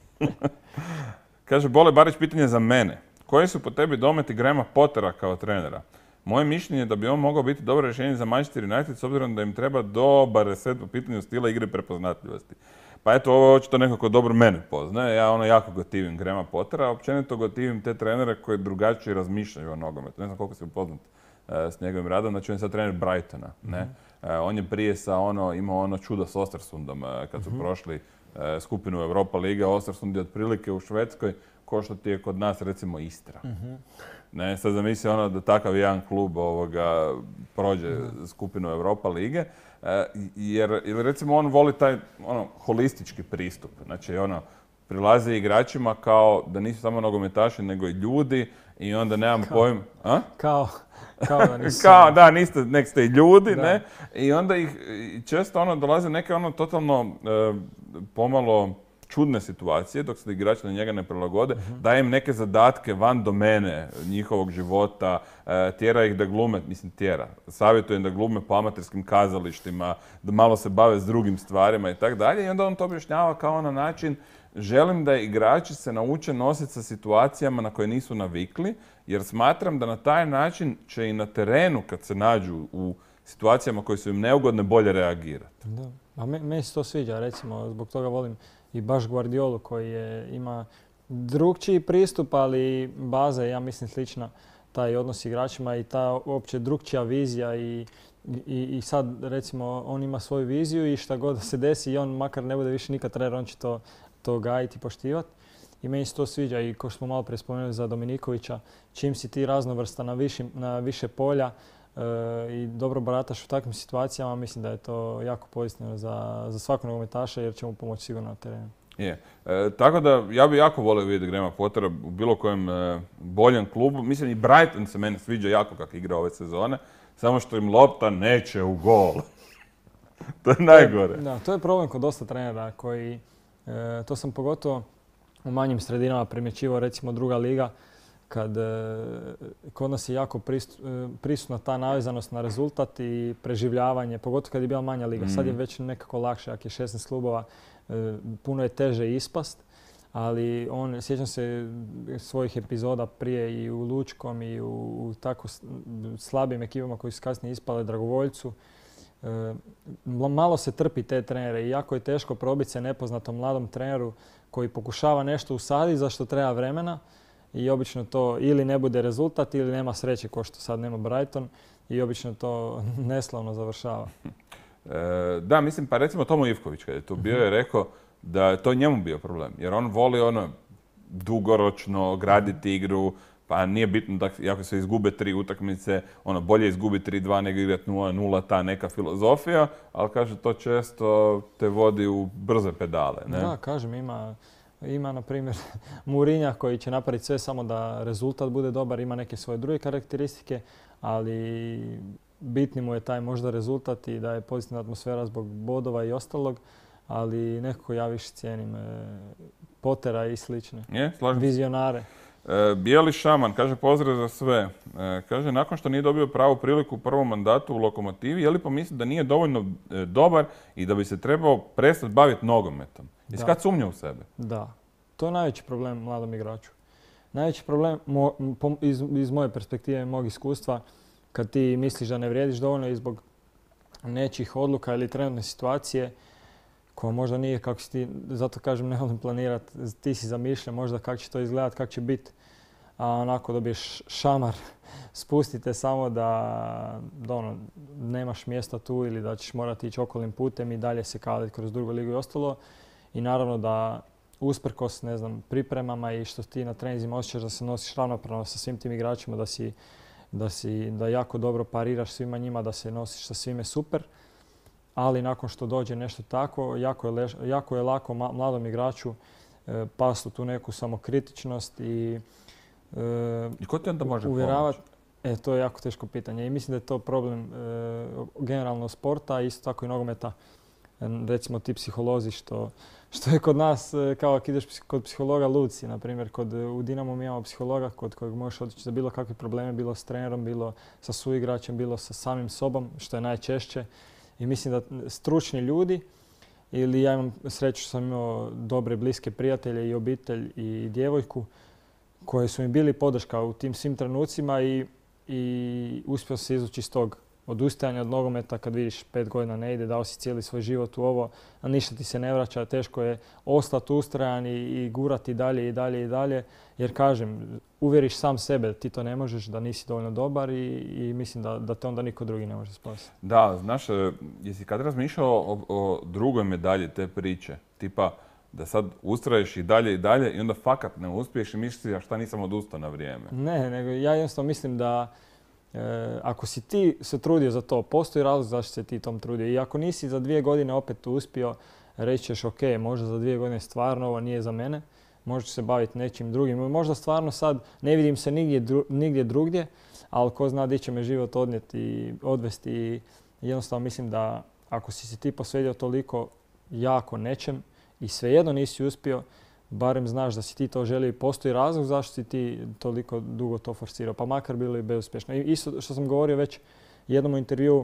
Kaže, Bole Barić, pitanje za mene. Koji su po tebi dometi Grahama Pottera kao trenera? Moje mišljenje je da bi on mogao biti dobro rješenje za Manchester United s obzirom da im treba dobar reset po pitanju stila igre i prepoznatljivosti. Pa eto, ovo očito neko ko dobro mene poznaje. Ja jako gotivim Grahama Pottera, a općenito gotivim te trenere koji drugačije razmišljaju o nogometu. Ne znam koliko si upoznat s njegovim radom, znači on je sad trener Brightona. On je prije imao čudo s Ostersundom kad su prošli skupinu Europa Lige. Ostersund je otprilike u Švedskoj ko što ti je kod nas recimo Istra. Ne, sad zamisli da takav jedan klub prođe skupinu Europa Lige, jer recimo on voli taj holistički pristup. Znači prilaze igračima kao da nisu samo nogometaši nego i ljudi i onda nemam pojma. Kao da nisu. Da, nek ste i ljudi, ne? I onda ih često dolaze neke totalno pomalo čudne situacije dok se igrači na njega ne prilagode, daje im neke zadatke van domene njihovog života, tjera ih da glume, savjetuje im da glume po amaterskim kazalištima, da malo se bave s drugim stvarima i tako dalje. I onda on to objašnjava kao na način, želim da igrači se nauče nositi sa situacijama na koje nisu navikli, jer smatram da na taj način će i na terenu kad se nađu u situacijama koje su im neugodne bolje reagirati. Da. A meni se to sviđa, recimo, zbog toga volim i baš Guardiolu koji ima drukčiji pristup, ali baza je, ja mislim, slična, taj odnos s igračima i ta uopće drukčija vizija i sad, recimo, on ima svoju viziju i šta god da se desi i on makar ne bude više nikad trener, on će to gajiti i poštivati. I meni se to sviđa i kao što smo malo prije spomenuli za Dominikovića, čim si ti raznovrstan na više polja i dobro barataš u takvim situacijama, mislim da je to jako pozitivno za svakog nogometaša jer će mu pomoći sigurno na terenu. Je. Tako da ja bih jako volio vidjeti Grahama Pottera u bilo kojem boljem klubu. Mislim i Brighton se meni sviđa jako kako igra ove sezone, samo što im lopta neće u gol. To je najgore. Da, to je problem kod dosta trenera koji, to sam pogotovo u manjim sredinama primjećivao, recimo druga liga, kad kod nas je jako prisutna ta navezanost na rezultat i preživljavanje, pogotovo kad je bila manja liga. Sad je već nekako lakše, ako je 16 klubova, puno je teže ispast, ali sjećam se svojih epizoda prije i u Lučkom i u tako slabim ekipama koji su kasnije ispale, Dragovoljcu. Malo se trpi te trenere i jako je teško probiti se nepoznatom mladom treneru koji pokušava nešto usaditi za što treba vremena i obično to ili ne bude rezultat ili nema sreće kao što sad nema Brighton i obično to neslavno završava. Da, mislim, pa recimo Tomo Ivković kad je tu bio je rekao da je to njemu bio problem. Jer on voli dugoročno graditi igru, pa nije bitno da ako se izgube 3 utakmice, bolje izgubiti 3-2 nego igrati 0-0, ta neka filozofija, ali kaže to često te vodi u brze pedale. Ne? Da, kažem, ima na primjer Mourinha koji će napraviti sve samo da rezultat bude dobar, ima neke svoje druge karakteristike, ali bitni mu je taj možda rezultat i da je pozitivna atmosfera zbog bodova i ostalog, ali nekako ja više cijenim Pottera i slične. Vizionare. Bijeli šaman, kaže pozdrav za sve. Kaže, nakon što nije dobio pravu priliku u prvom mandatu u Lokomotivi, je li pomisli da nije dovoljno dobar i da bi se trebao prestati baviti nogometom? Jesi kad sumnja u sebe? Da. To je najveći problem mladom igraču. Najveći problem iz moje perspektive, mog iskustva, kad ti misliš da ne vrijediš dovoljno i zbog nečih odluka ili trenutne situacije, koja možda nije kako si ti, zato kažem ne volim planirati, ti si zamišljam možda kako će to izgledati, kako će biti, a onako dobiješ šamar, spustite samo da nemaš mjesta tu ili da ćeš morati ići okolnim putem i dalje se kaliti kroz drugu ligu i ostalo. I naravno da usprkos, pripremama i što ti na treninzima osjećaš da se nosiš ravnopravno sa svim tim igračima, da jako dobro pariraš svima njima, da se nosiš sa svime super. Ali nakon što dođe nešto tako, jako je lako mladom igraču pasti u tu neku samokritičnost i ko ti onda može uvjeravati. To je jako teško pitanje i mislim da je to problem generalno sporta i isto tako i nogometa. Recimo ti psiholozi što je kod nas, kao ako ideš kod psihologa Luci, na primjer, u Dinamu mi imamo psihologa kod kojeg možeš otići za bilo kakve probleme, bilo s trenerom, bilo sa suigračem, bilo sa samim sobom, što je najčešće. I mislim da stručni ljudi, ili ja imam sreću što sam imao dobre, bliske prijatelje i obitelj i djevojku, koji su mi bili podrška u tim svim trenucima i uspio se izvući iz tog odustajanja od nogometa kad vidiš 5 godina ne ide, dao si cijeli svoj život u ovo, a ništa ti se ne vraća, teško je ostati ustrajan i gurati dalje i dalje i dalje. Jer kažem, uvjeriš sam sebe da ti to ne možeš, da nisi dovoljno dobar i mislim da te onda niko drugi ne može spasiti. Da, znaš, jesi kad razmišljao o drugoj medalji te priče, tipa da sad ustraješ i dalje i onda fakat ne uspiješ i misliš a šta nisam odustao na vrijeme? Ne, nego ja jednostavno mislim da ako si ti se trudio za to, postoji razlog zašto se ti tom trudio. I ako nisi za 2 godine opet uspio, reći ćeš ok, možda za 2 godine stvarno ovo nije za mene, možda ću se baviti nečim drugim. Možda stvarno sad ne vidim se nigdje drugdje, ali ko zna di će me život odvesti i jednostavno mislim da ako si se ti posvetio toliko jako nečem i svejedno nisi uspio, barem znaš da si ti to želio i postoji razlog zašto si ti toliko dugo to forsirao, pa makar bilo i bezuspješno. I isto što sam govorio već jednom u intervjuu,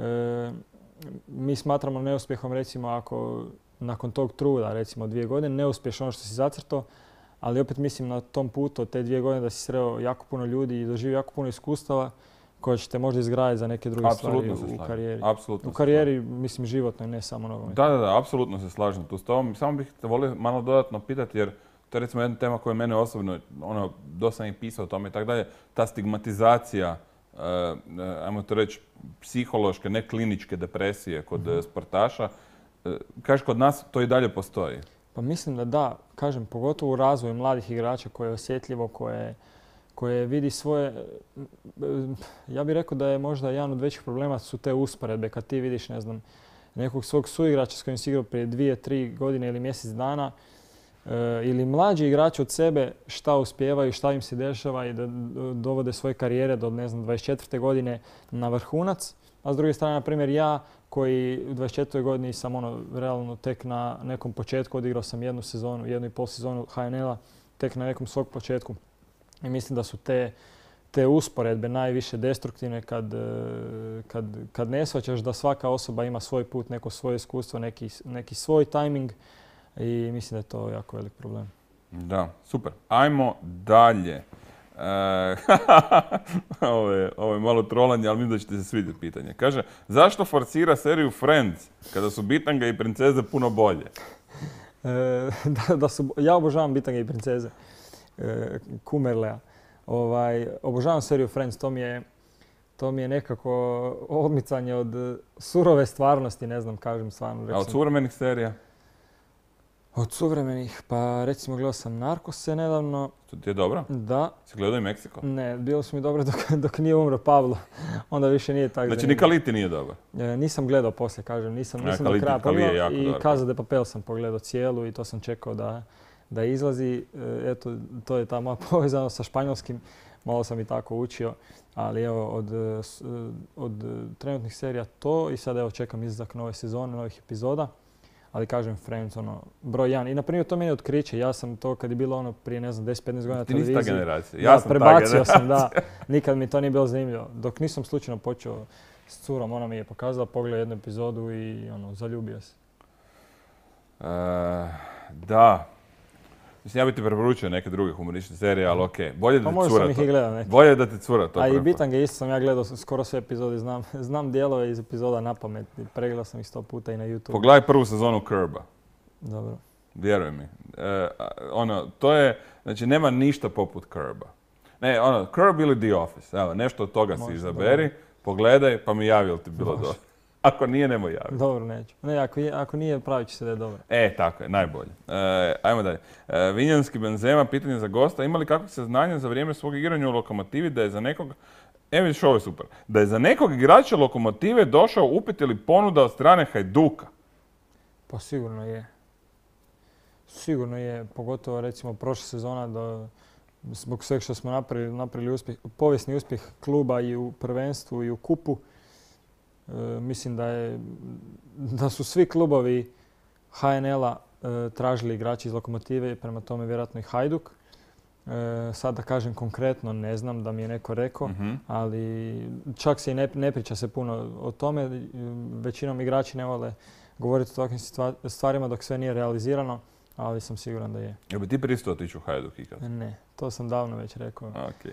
mi smatramo neuspjehom recimo ako nakon tog truda, recimo 2 godine, neuspješ ono što si zacrtao, ali opet mislim na tom putu od te 2 godine da si sreo jako puno ljudi i doživio jako puno iskustava koje ćete možda izgraditi za neke druge stvari u karijeri. Apsolutno u karijeri, mislim, životno i ne samo nogomet. Da, apsolutno se slažem tu s tobom. Samo bih te volio malo dodatno pitati, jer to je recimo jedna tema koja mene osobno, dosta sam i pisao o tome i tako dalje, ta stigmatizacija, ajmo to reći, psihološke, ne kliničke depresije kod sportaša. Kažeš, kod nas to i dalje postoji? Pa mislim da, kažem, pogotovo u razvoju mladih igrača koje je osjetljivo, koje vidi svoje... Ja bih rekao da je možda jedan od većih problema su te usporedbe. Kad ti vidiš, ne znam, nekog svog suigrača s kojim si igrao prije 2-3 godine ili mjesec dana, ili mlađi igrači od sebe šta uspijevaju, šta im se dešava i da dovode svoje karijere do, ne znam, 24. godine na vrhunac. A s druge strane, na primjer, ja koji u 24. godini sam realno tek na nekom početku, odigrao sam 1,5 sezonu HNL-a, tek na nekom svog početku. I mislim da su te usporedbe najviše destruktivne kad ne shvaćaš da svaka osoba ima svoj put, neko svoje iskustvo, neki svoj tajming i mislim da je to jako velik problem. Da, super. Ajmo dalje. Ovo je malo trolanje, ali mislim da ćete se svidjeti pitanje. Kaže, zašto forsira seriju Friends kada su bitanga i princeze puno bolje? Ja obožavam bitange i princeze. Kumerlea. Obožavam seriju Friends, to mi je nekako odmicanje od surove stvarnosti, ne znam, kažem stvarno. A od suvremenih serija? Od suvremenih, pa recimo gledao sam Narcose nedavno. To ti je dobro? Da. Si gledao i Meksiko? Ne, bilo su mi dobro dok nije umro Pablo. Onda više nije tako. Znači ni Kaliti nije dobar? Nisam gledao poslije, kažem. Nisam do kraja pogledao. I Casa de Papel sam pogledao cijelu i to sam čekao da izlazi. Eto, to je ta moja povezanost sa španjolskim. Malo sam i tako učio. Ali evo, od trenutnih serija to i sad evo čekam izlazak nove sezone, novih epizoda. Ali kažem, Friends, broj 1. I na primjer, to mi je otkriće. Ja sam to kad je bilo prije, ne znam, 10-15 godina na televiziji. Ti nisi ta generacija. Ja sam prebacio sam, da. Nikad mi to nije bilo zanimljivo. Dok nisam slučajno počeo s curom, ona mi je pokazala, pogledao jednu epizodu i zaljubio se. Da. Mislim, ja bih ti preporučio neke druge humoristične serije, ali okej. Bolje da ti cura to. Ih i gledao neke. Bolje da ti cura to. A i bitange isto sam ja gledao skoro sve epizode. Znam dijelove iz epizoda na pamet. Pregledao sam ih 100 puta i na YouTube. Pogledaj prvu sezonu Curba. Dobro. Vjeruj mi. To je, znači nema ništa poput Curba. Ne, Curb ili The Office. Evo, nešto od toga si izaberi, pogledaj pa mi javi jel ti bilo dobro. Ako nije, nemoj javiti. Dobro, neću. Ne, ako nije, pravit će se da je dobro. Tako je, najbolje. Ajmo dalje. Vinjanski Benzema, pitanje za gosta. Ima li kakvih saznanja za vrijeme svog igranja u Lokomotivi da je za nekog... vidiš, ovo je super. Da je za nekog igrača Lokomotive došao upit ili ponuda od strane Hajduka? Pa sigurno je. Sigurno je, pogotovo recimo prošla sezona zbog svega što smo napravili uspjeh, povijesni uspjeh kluba i u prvenstvu i u kupu. Mislim da su svi klubovi HNL-a tražili igrači iz Lokomotive, prema tome vjerojatno i Hajduk. Sad da kažem konkretno, ne znam da mi je neko rekao, ali čak se i ne priča se puno o tome. Većinom igrači ne vole govoriti o takvim stvarima dok sve nije realizirano, ali sam siguran da je. Jel bi ti pristao otići u Hajduk ikad? Ne, to sam davno već rekao. Okay.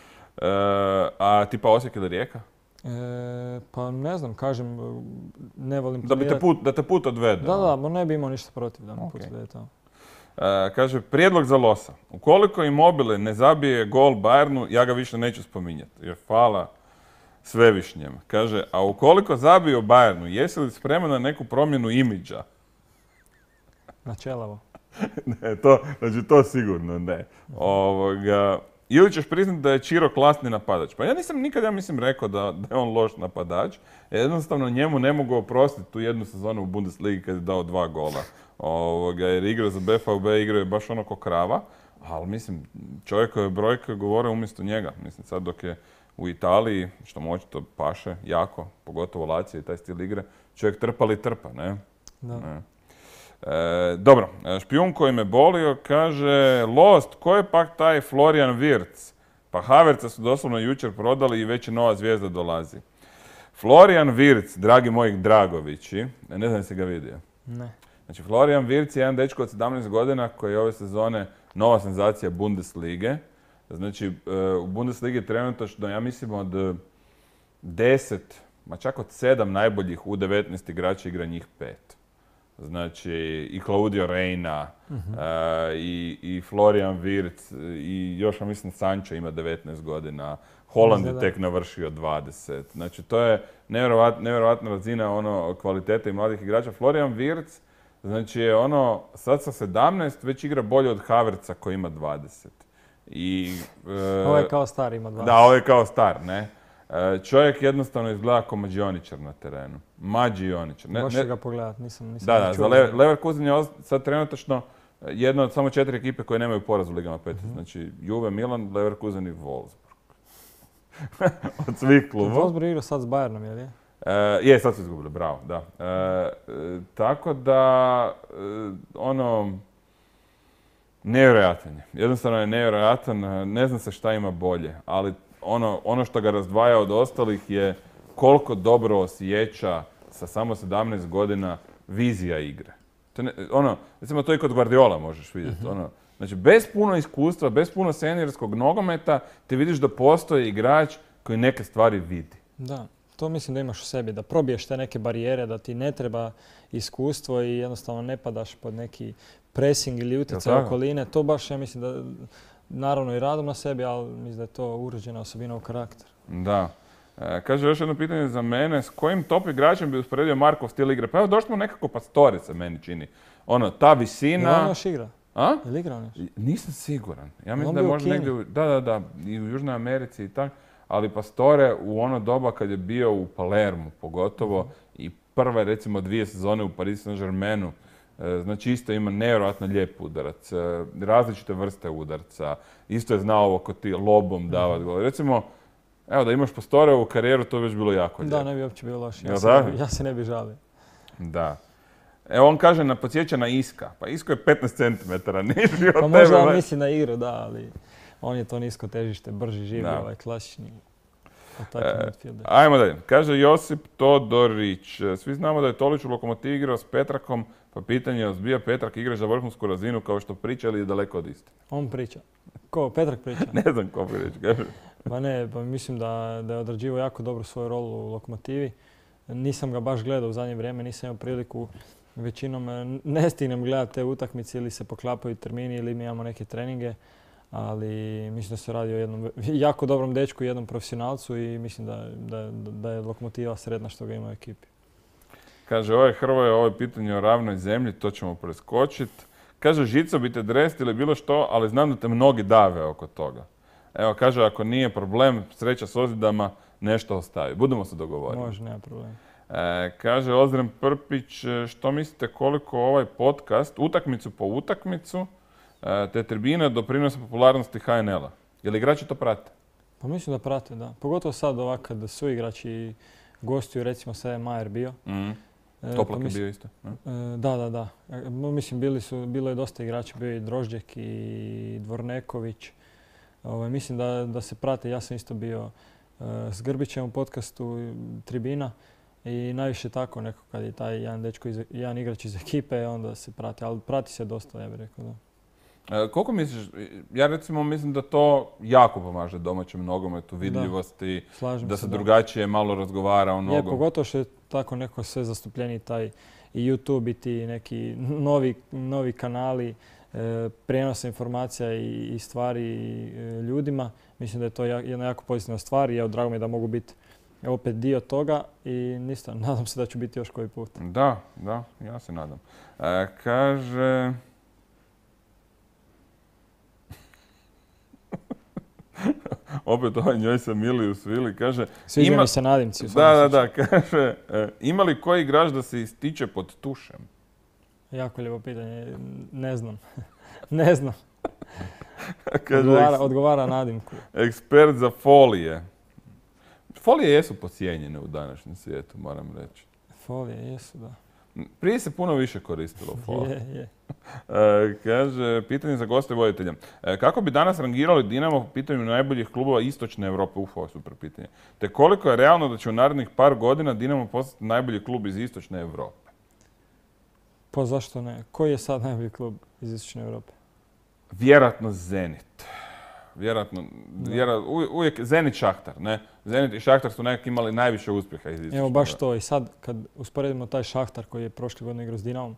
A tipa Osijek ili Rijeka? Pa ne znam, kažem, ne volim... Da te put odvede? Da, ne bi imao ništa protiv da me put odvede tamo. Kaže, prijedlog za Losa. Ukoliko Immobile ne zabije gol Bayernu, ja ga više neću spominjati. Jer hvala svevišnjem. Kaže, a ukoliko zabije Bayernu, jesi li spreman na neku promjenu imidža? Načelavo. Ne, to sigurno ne. Ili ćeš priznati da je Čiro klasni napadač? Pa ja nisam nikad, rekao da je on loš napadač. Jednostavno njemu ne mogu oprostiti tu jednu sezonu u Bundesligi kad je dao 2 gola. Jer igrao za BVB, igrao je baš ko krava. Ali čovjekove brojke govore umjesto njega. Sad dok je u Italiji, što mu očito paše jako, pogotovo Lazio i taj stil igre, čovjek trpa li trpa, ne? Da. Ne. Dobro, špijun koji me bolio kaže Lost, ko je pak taj Florian Wirtz? Pa Havertza su doslovno jučer prodali i već je nova zvijezda dolazi. Florian Wirtz, dragi moji Dragovići, ne znam si ga vidio. Ne. Znači Florian Wirtz je jedan dečko od 17 godina koji je ove sezone nova senzacija Bundeslige. Znači u Bundesligi je trenutačno, ja mislim od 10, ma čak od 7 najboljih U19 igrača igra njih 5. Znači, i Claudio Reyna, i Florian Wirtz, i još, ja mislim, Sancho ima 19 godina. Holland je tek navršio 20. Znači, to je nevjerojatna razina kvalitete i mladih igrača. Florian Wirtz, znači, je sad sa 17 već igra bolje od Havertza koji ima 20. Ovo je kao star, ima 20. Da, ovo je kao star, ne? Čovjek jednostavno izgleda kao mađioničar na terenu. Mađioničar. Možeš ga pogledat, nisam Da, za Leverkusen je sad trenutačno jedna od samo 4 ekipe koje nemaju poraz u Ligama 5. Znači, Juve, Milan, Leverkusen i Wolfsburg. Od svih klubova. Wolfsburg igra sad s Bayernom, je li je? Je, sad su izgubili, bravo, da. Tako da, nevjerojatan je. Jednostavno je nevjerojatan, ne znam se šta ima bolje, ali ono što ga razdvaja od ostalih je koliko dobro osjeća sa samo 17 godina vizija igre. Recimo to i kod Guardiola možeš vidjeti. Znači, bez puno iskustva, bez puno seniorskog nogometa, ti vidiš da postoji igrač koji neke stvari vidi. Da, to mislim da imaš u sebi, da probiješ te neke barijere, da ti ne treba iskustvo i jednostavno ne padaš pod neki pressing ili utjecaj okoline. To baš, ja mislim da, naravno i radom na sebi, ali mislim da je to uređena osobina u karakteru. Da. Kaže još jedno pitanje za mene, s kojim top igračem bi usporedio Markov stil igre? Pa evo, došli smo nekako Pastore, se meni čini. Ta visina... Jel on još igra? A? Jel igra on još? Nisam siguran. Ja mislim da je možda negdje... Da, i u Južnoj Americi i tako. Ali Pastore u ono doba kad je bio u Palermu pogotovo i prve recimo 2 sezone u Paris Saint-Germainu, znači isto ima nevjerojatno lijep udarac, različite vrste udarca, isto je znao ovo kod ti lobom davati gol. Recimo, evo da imaš Pastore u karijeru, to bi već bilo jako lijepo. Da, ne bi uopće bilo loše. Ja se ne bi žalio. Da. Evo on kaže, podsjeća na Iska. Pa Isko je 15 cm niži od tebe. Pa možda on misli na igru, da, ali on je to nisko težište, brži, živi, klasični. Ajmo dalje. Kaže Josip Todorić. Svi znamo da je Tolić u Lokomotivi igrao s Petrakom, pa pitanje je zbija Petrak igraš za vrhunsku razinu kao što priča ili je daleko od istine? On priča. Ko? Petrak priča? Ne znam ko priča. Pa ne, pa mislim da je odrađivao jako dobro svoju rolu u Lokomotivi. Nisam ga baš gledao u zadnje vrijeme, nisam imao priliku, većinom ne stignem gledati te utakmice ili se poklapaju termini ili mi imamo neke treninge. Ali mislim da se radi o jednom jako dobrom dečku i jednom profesionalcu i mislim da je Lokomotiva sretna što ga ima u ekipi. Kaže, ovo je pitanje o ravnoj zemlji, to ćemo preskočiti. Kaže, žico bi te dresti ili bilo što, ali znam da te mnogi dave oko toga. Evo, kaže, ako nije problem, sreća s ozljedama, nešto ostavi. Budemo se dogovoriti. Može, nema problem. Kaže Ozren Prpić, što mislite koliko ovaj podcast, utakmicu po utakmicu, te tribine doprinose popularnosti HNL-a? Je li igrači to prate? Pa mislim da prate, da. Pogotovo sad ovako kad su igrači gostuju, recimo sad je Majer bio. Toplak je bio isto. Da. Mislim, bilo je dosta igrača, bio je i Drožđek i Dvorneković. Mislim da se prate, ja sam isto bio s Grbićem u podcastu Tribina i najviše tako neko kad je taj jedan igrač iz ekipe, onda se prati, ali prati se dosta, ja bih rekao, da. Koliko misliš, ja recimo mislim da to jako pomaže domaćem nogometu, vidljivosti, da se drugačije malo razgovara o nogometu. Pogotovo što je tako neko sve zastupljeniji taj i YouTube i ti neki novi kanali, prenose informacija i stvari ljudima. Mislim da je to jedna jako pozitivna stvar i drago mi je da mogu biti opet dio toga i ništa, nadam se da ću biti još koji put. Da, ja se nadam. Kaže... Opet ovaj njoj se Milius Vili kaže... Sviđa mi se nadimci. Da, kaže, ima li koji igrač da se ističe pod tušem? Jako lijepo pitanje, ne znam. Ne znam. Odgovara nadimku. Ekspert za folije. Folije jesu podcijenjene u današnjem svijetu, moram reći. Folije jesu, da. Prije se puno više koristilo folije. Je. Kaže, pitanje za goste voditelja. Kako bi danas rangirali Dinamo po pitanju najboljih klubova Istočne Europe? Ovo je super pitanje. Te koliko je realno da će u narednih par godina Dinamo postati najbolji klub iz Istočne Europe? Pa zašto ne? Koji je sad najbolji klub iz Istočne Europe? Vjerojatno Zenit. vjerojatno. Uvijek Zenit Šahtar, ne? Zenit i Šahtar su nekako imali najviše uspjeha iz istočnog. Evo baš to i sad kad usporedimo taj Šahtar koji je prošle godine igrao s Dinamom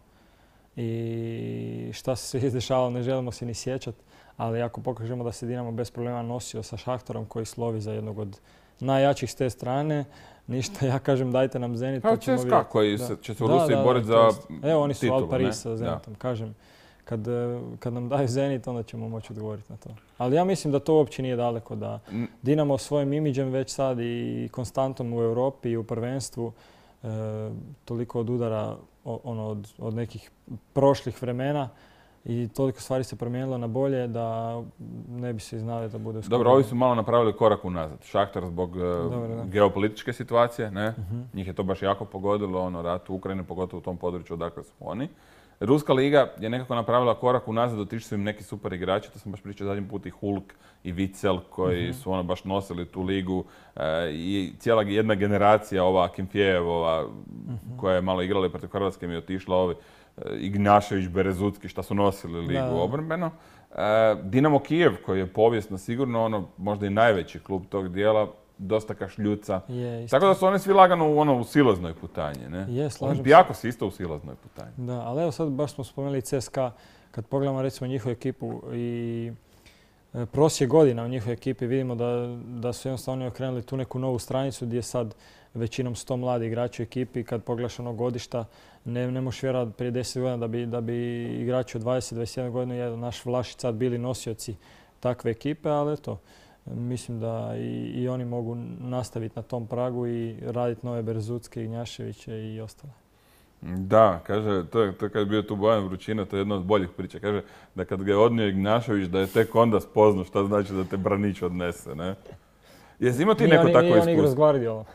i šta se sve izdešavalo, ne želimo se ni sjećati, ali ako pokažemo da se Dinamo bez problema nosio sa Šahtarom koji slovi za jednog od najjačih s te strane, ništa, ja kažem dajte nam Zenit. Kao CSKA koji će se u Rusiji boriti za titulu. Evo oni su al Paris sa Zenitom, kažem. Kad nam daju Zenit, onda ćemo moći odgovoriti na to. Ali ja mislim da to uopće nije daleko, da Dinamo svojim imidžem već sad i konstantom u Europi i u prvenstvu toliko odudara od nekih prošlih vremena i toliko stvari se promijenilo na bolje da ne bi se znali da bude uskoro. Dobro, ovi su malo napravili korak unazad. Šahtar zbog geopolitičke situacije, ne? Njih je to baš jako pogodilo, rat u Ukrajini, pogotovo u tom području odakle su oni. Ruska liga je nekako napravila korak unazad, otišli su im neki super igrači, to sam baš pričao zadnji put, i Hulk i Witsel koji su baš nosili tu ligu i cijela jedna generacija, ova Akimfijevova koja je malo igrala protiv Hrvatske mi je otišla, ovi Ignašević, Berezutski šta su nosili ligu obrambeno. Dinamo Kijev koji je povijesno sigurno možda i najveći klub tog dijela, dosta kašljuca. Tako da su oni svi lagano u silaznoj putanji. Olimpijakos isto u silaznoj putanji. Da, ali evo sad baš smo spomenuli CSKA. Kad pogledamo recimo njihovu ekipu i prosjek godina u njihovoj ekipi, vidimo da su jednostavno okrenuli tu neku novu stranicu gdje je sad većinom 100 mladi igrači u ekipi. Kad pogledaš godina, ne možeš vjerovati prije 10 godina da bi igrači od 20-21 godina, naš Vlašić sad bili nosioci takve ekipe, ali eto. Mislim da i oni mogu nastaviti na tom pragu i raditi nove Berzutske, Ignjaševiće i ostale. Da, kaže, to je kad je bio tu Bojan Vrućina, to je jedna od boljih priča. Kaže da kad ga je odnio Ignjašević, da je tek onda spoznao šta znači da te Branić odnese, ne? Jesi imao ti neko takvo iskustvo? Nije on igrao s Guardiolom.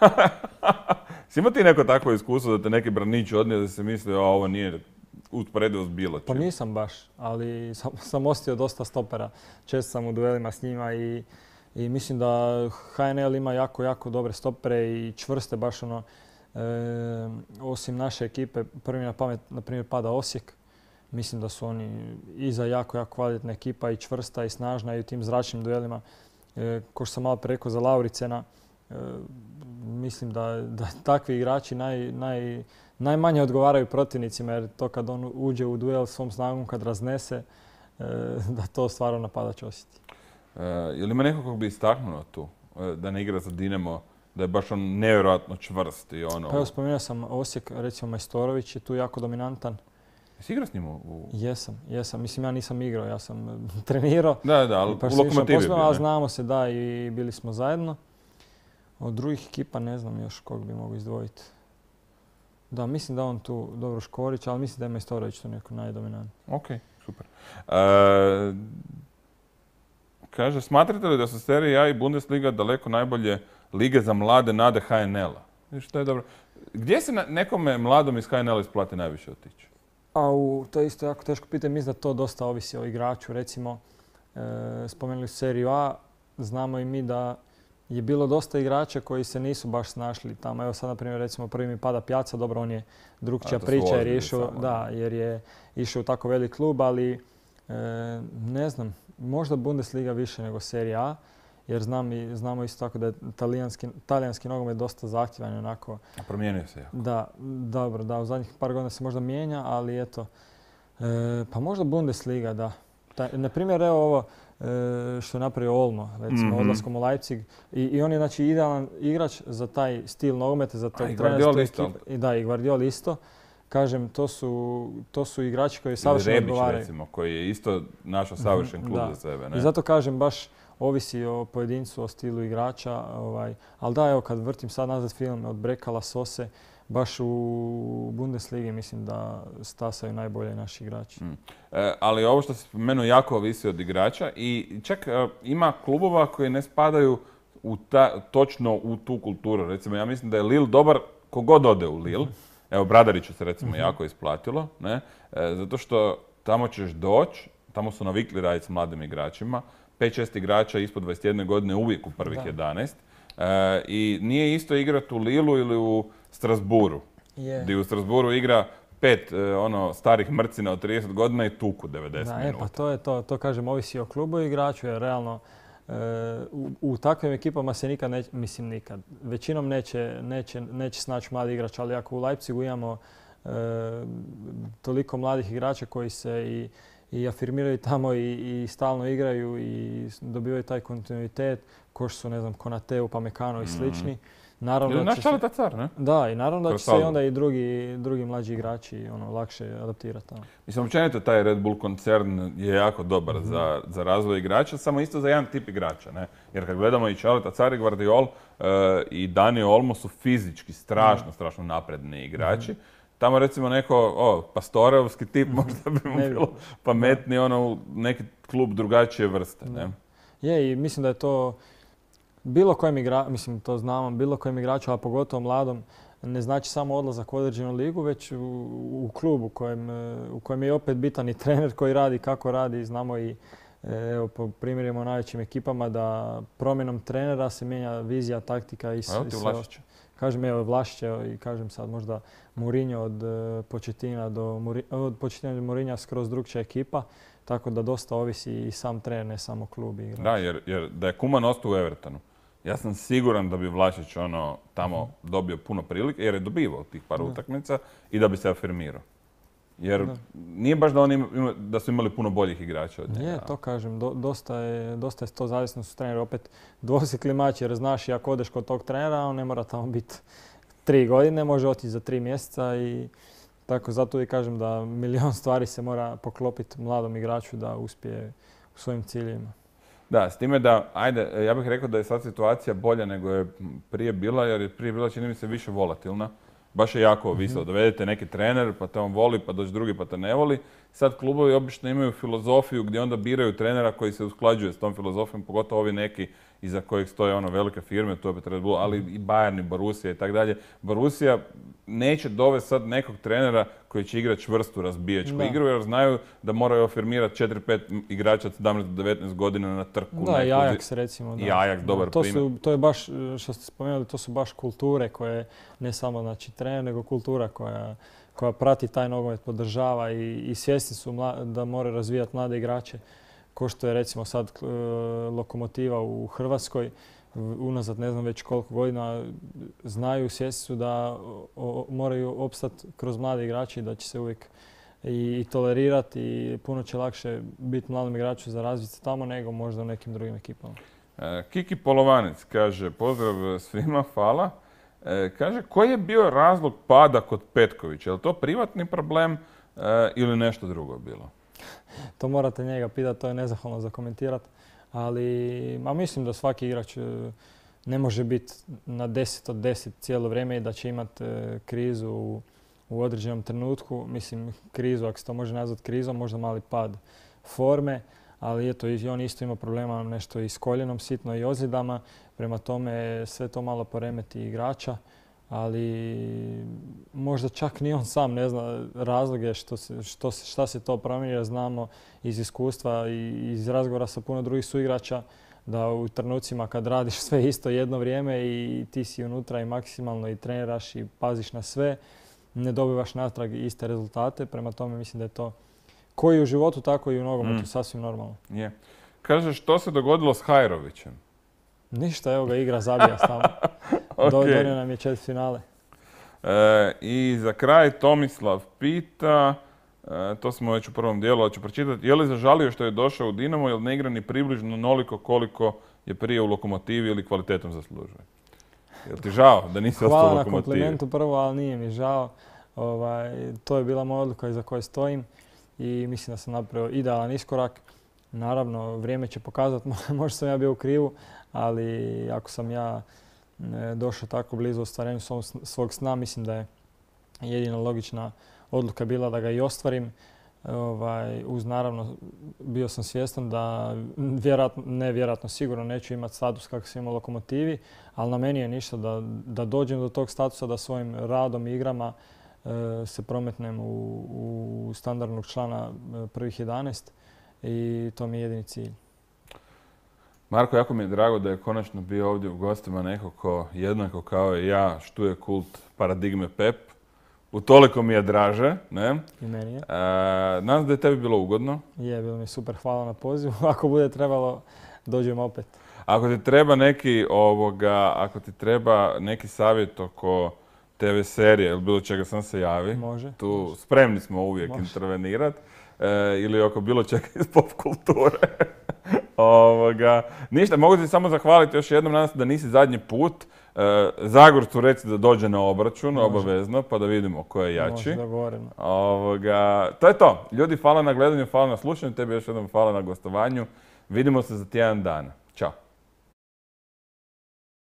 Jesi imao ti neko takvo iskustvo da te neki Branić odnio, da se misli ovo nije usporedivo s bilo čim? Pa nisam baš, ali sam ostio dosta stopera. Često sam u duelima s njima i mislim da HNL ima jako, jako dobre stopere i čvrste baš osim naše ekipe, prvi na pamet, na primjer, pada Osijek. Mislim da su oni iza jako, jako kvalitetna ekipa i čvrsta i snažna i u tim zračnim duelima. Ko što sam malo preko za Lauricena, mislim da takvi igrači najmanje odgovaraju protivnicima, jer to kad on uđe u duel svom snagom, kad raznese, da to stvarno napadač osjeti. Je li ima neko kog bi istaknuo tu, da ne igra za Dinamo, da je baš on nevjerojatno čvrst i ono... Pa evo, spomenuo sam Osijek, recimo Majstorović je tu jako dominantan. Jesi igrao s njim Jesam. Mislim, ja nisam igrao, ja sam trenirao. Da, ali u Lokomotivi bio, ali znamo se, da, i bili smo zajedno. Od drugih ekipa ne znam još kog bi mogu izdvojiti. Da, mislim da on tu dobro Škorić, ali mislim da je Majstorović tu neko najdominantniji. Ok, super. Kaže, smatrate li da su Serie A i Bundesliga daleko najbolje lige za mlade nade HNL-a? Viš, to je dobro. Gdje se nekome mladom iz HNL-a isplati najviše otići? To je isto jako teško pitanje. Mislim da to dosta ovisi o igraču. Recimo, spomenuli su Seriju A, znamo i mi da je bilo dosta igrača koji se nisu baš snašli tamo. Evo sad, na primjer, recimo prvi mi pada Pjaca, dobro, on je drugčija priča jer je išao u tako velik klub, ali ne znam, možda Bundesliga više nego Serija A, jer znamo isto tako da je talijanski nogomet dosta zahtjevan onako. Promijenio se jako. Da, dobro, da, u zadnjih par godina se možda mijenja, ali eto, pa možda Bundesliga, da. Na primjer, evo ovo što je napravio Olmo, recimo, odlaskom u Leipzig. I on je, znači, idealan igrač za taj stil nogometa, za tog trenersku ekipu. Da, i Guardiola isto. Kažem, to su igrači koji savršeno odgovaraju. Rebić, recimo, koji je isto našao savršen klub za sebe. Ne? I zato kažem, baš ovisi o pojedincu, o stilu igrača. Ali da, evo, kad vrtim sad nazad film od Brekala, Sose, baš u Bundesligi mislim da stasaju najbolje naši igrači. Ali ovo što se spomenuo jako ovisi od igrača i čak ima klubova koji ne spadaju točno u tu kulturu. Recimo, ja mislim da je Lille dobar kogod ode u Lille. Evo, Bradariću se recimo jako isplatilo, ne? Zato što tamo ćeš doći, tamo su navikli raditi s mladim igračima. 5-6 igrača ispod 21 godine uvijek u prvih 11. I nije isto igrati u Lillu ili u Strasbourgu. Gdje u Strasbourgu igra starih mrcina od 30 godina i tuku 90 minuta. Pa to je to. To kažem, ovisi o klubu i igraču, jer realno u takvim ekipama se nikad nikad. Većinom neće snaći mladi igrač, ali ako u Leipzigu imamo toliko mladih igrača koji se i afirmiraju tamo i stalno igraju i dobivaju taj kontinuitet, ko što su, ne znam, Konate, Upamecano i slični. Naravno naš Čaleta car, ne? Da, i naravno da će se onda i drugi mlađi igrači lakše adaptirati tamo. Mislim, općenito taj Red Bull koncern je jako dobar za razvoj igrača, samo isto za jedan tip igrača, ne? Jer kad gledamo i Čaleta car i Guardiol i Dani Olmo su fizički strašno napredni igrači. Tamo recimo neko Pastoreovski tip možda bi mu bilo pametniji u neki klub drugačije vrste, ne? Je, i mislim da je to bilo kojem igraču, mislim to znamo, bilo kojem igraču, a pogotovo mladom, ne znači samo odlazak u određenu ligu, već u klubu u kojem je opet bitan i trener koji radi kako radi. Znamo i po primjerima u najvećim ekipama da promjenom trenera se mijenja vizija, taktika i sve. Kažem, Vlašić i kažem sad možda Mourinho od Početina do Mourinha skroz drugčija ekipa, tako da dosta ovisi i sam trener, ne samo klub igrač. Da, jer da je Koeman ostao u Evertonu, ja sam siguran da bi Vlašić tamo dobio puno prilike, jer je dobivao tih par utakmica i da bi se afirmirao. Jer nije baš da su imali puno boljih igrača od njega. Je, to kažem. Dosta je to zavisno su treneri. Opet dvosjekli mač, jer znaš i ako odeš kod tog trenera, on ne mora tamo biti 3 godine, može otići za 3 mjeseca i tako zato i kažem da milion stvari se mora poklopiti mladom igraču da uspije u svojim ciljevima. Da, s time da, ja bih rekao da je sad situacija bolja nego je prije bila, jer je prije bila, čini mi se, više volatilna. Baš je jako ovisilo. Dovedete neki trener, pa te on voli, pa dođe drugi, pa te ne voli. Sad klubovi obično imaju filozofiju gdje onda biraju trenera koji se usklađuje s tom filozofijom, pogotovo ovi neki iza kojih stoje velike firme, to je opet Red Bull, ali i Bayern i Borussia i tako dalje. Borussia neće dovesti sad nekog trenera koji će igrati čvrstu razbijačku igru, jer znaju da moraju afirmirati 4-5 igrača od 17 do 19 godina na trku. Da, i Ajax recimo. I Ajax, dobar primjer. To je baš, što ste spomenuli, to su baš kulture koje, ne samo trener, nego kultura koja prati taj nogomet, podržava i svjesni su da moraju razvijati mlade igrače. Ko što je recimo sad Lokomotiva u Hrvatskoj, unazad ne znam već koliko godina, znaju, svjesni su da moraju opstati kroz mlade igrače i da će se uvijek i tolerirati i puno će lakše biti mladom igraču za razviti se tamo nego možda u nekim drugim ekipama. Kiki Polovanec kaže, pozdrav svima, hvala. Kaže, koji je bio razlog pada kod Petkovića? Je li to privatni problem ili nešto drugo bilo? To morate njega pitati, to je nezahvalno za komentirati. Ali mislim da svaki igrač ne može biti na 10 od 10 cijelo vrijeme i da će imati krizu u određenom trenutku. Mislim, krizu, ako se to može nazvati krizom, možda mali pad forme. Ali eto, i on isto ima problema nešto i s koljenom, sitno i ozljedama. Prema tome sve to malo poremeti igrača. Ali možda čak ni on sam ne zna razloge šta se to promijeni, jer znamo iz iskustva i iz razgovora sa puno drugih suigrača da u trenucima kad radiš sve isto jedno vrijeme i ti si unutra i maksimalno i treniraš i paziš na sve, ne dobivaš natrag iste rezultate. Prema tome mislim da je to koji u životu, tako i u nogometu sasvim normalno. Je. Kaže, što se dogodilo s Hajrovićem? Ništa, evo ga, igra, zabija stalno. Donio nam je 4 finale. I za kraj Tomislav pita, to smo već u prvom dijelu, ali ću pročitati, je li zažalio što je došao u Dinamo, jer ne igra ni približno onoliko koliko je prije u Lokomotivi ili kvalitetom zaslužuje? Je li ti žao da nisi ostao u Lokomotivi? Hvala na komplimentu prvo, ali nije mi žao. To je bila moja odluka iza koje stojim i mislim da sam napravio idealan iskorak. Naravno, vrijeme će pokazati, možda sam ja bio u krivu, ali ako sam ja došao tako blizu ostvarenju svog sna, mislim da je jedina logična odluka bila da ga i ostvarim. Uz naravno bio sam svjestan da vjerojatno sigurno neću imati status kako sam imao u Lokomotivi, ali na meni je ništa da dođem do tog statusa, da svojim radom i igrama se prometnem u standardnog člana prvih 11 i to mi je jedini cilj. Marko, jako mi je drago da je konačno bio ovdje u gostima neko ko jednako kao i ja štuje kult paradigme Pep. utoliko mi je draže. Ne? I meni je. Nadam se da je tebi bilo ugodno. Je, bilo mi je super, hvala na pozivu. Ako bude trebalo, dođem opet. Ako ti treba neki savjet oko TV serije ili bilo čega, sam se javi. Može. Tu spremni smo uvijek intervenirati. Ili oko bilo čega iz pop kulture. Ništa, mogu ti samo zahvaliti još jednom, nadam se da nisi zadnji put. Zagorcu reci da dođe na obračun, obavezno, pa da vidimo ko je jači. Može, dogovoreno. To je to. Ljudi, hvala na gledanju, hvala na slušanju, tebi još jednom hvala na gostovanju. Vidimo se za tjedan dana. Ćao.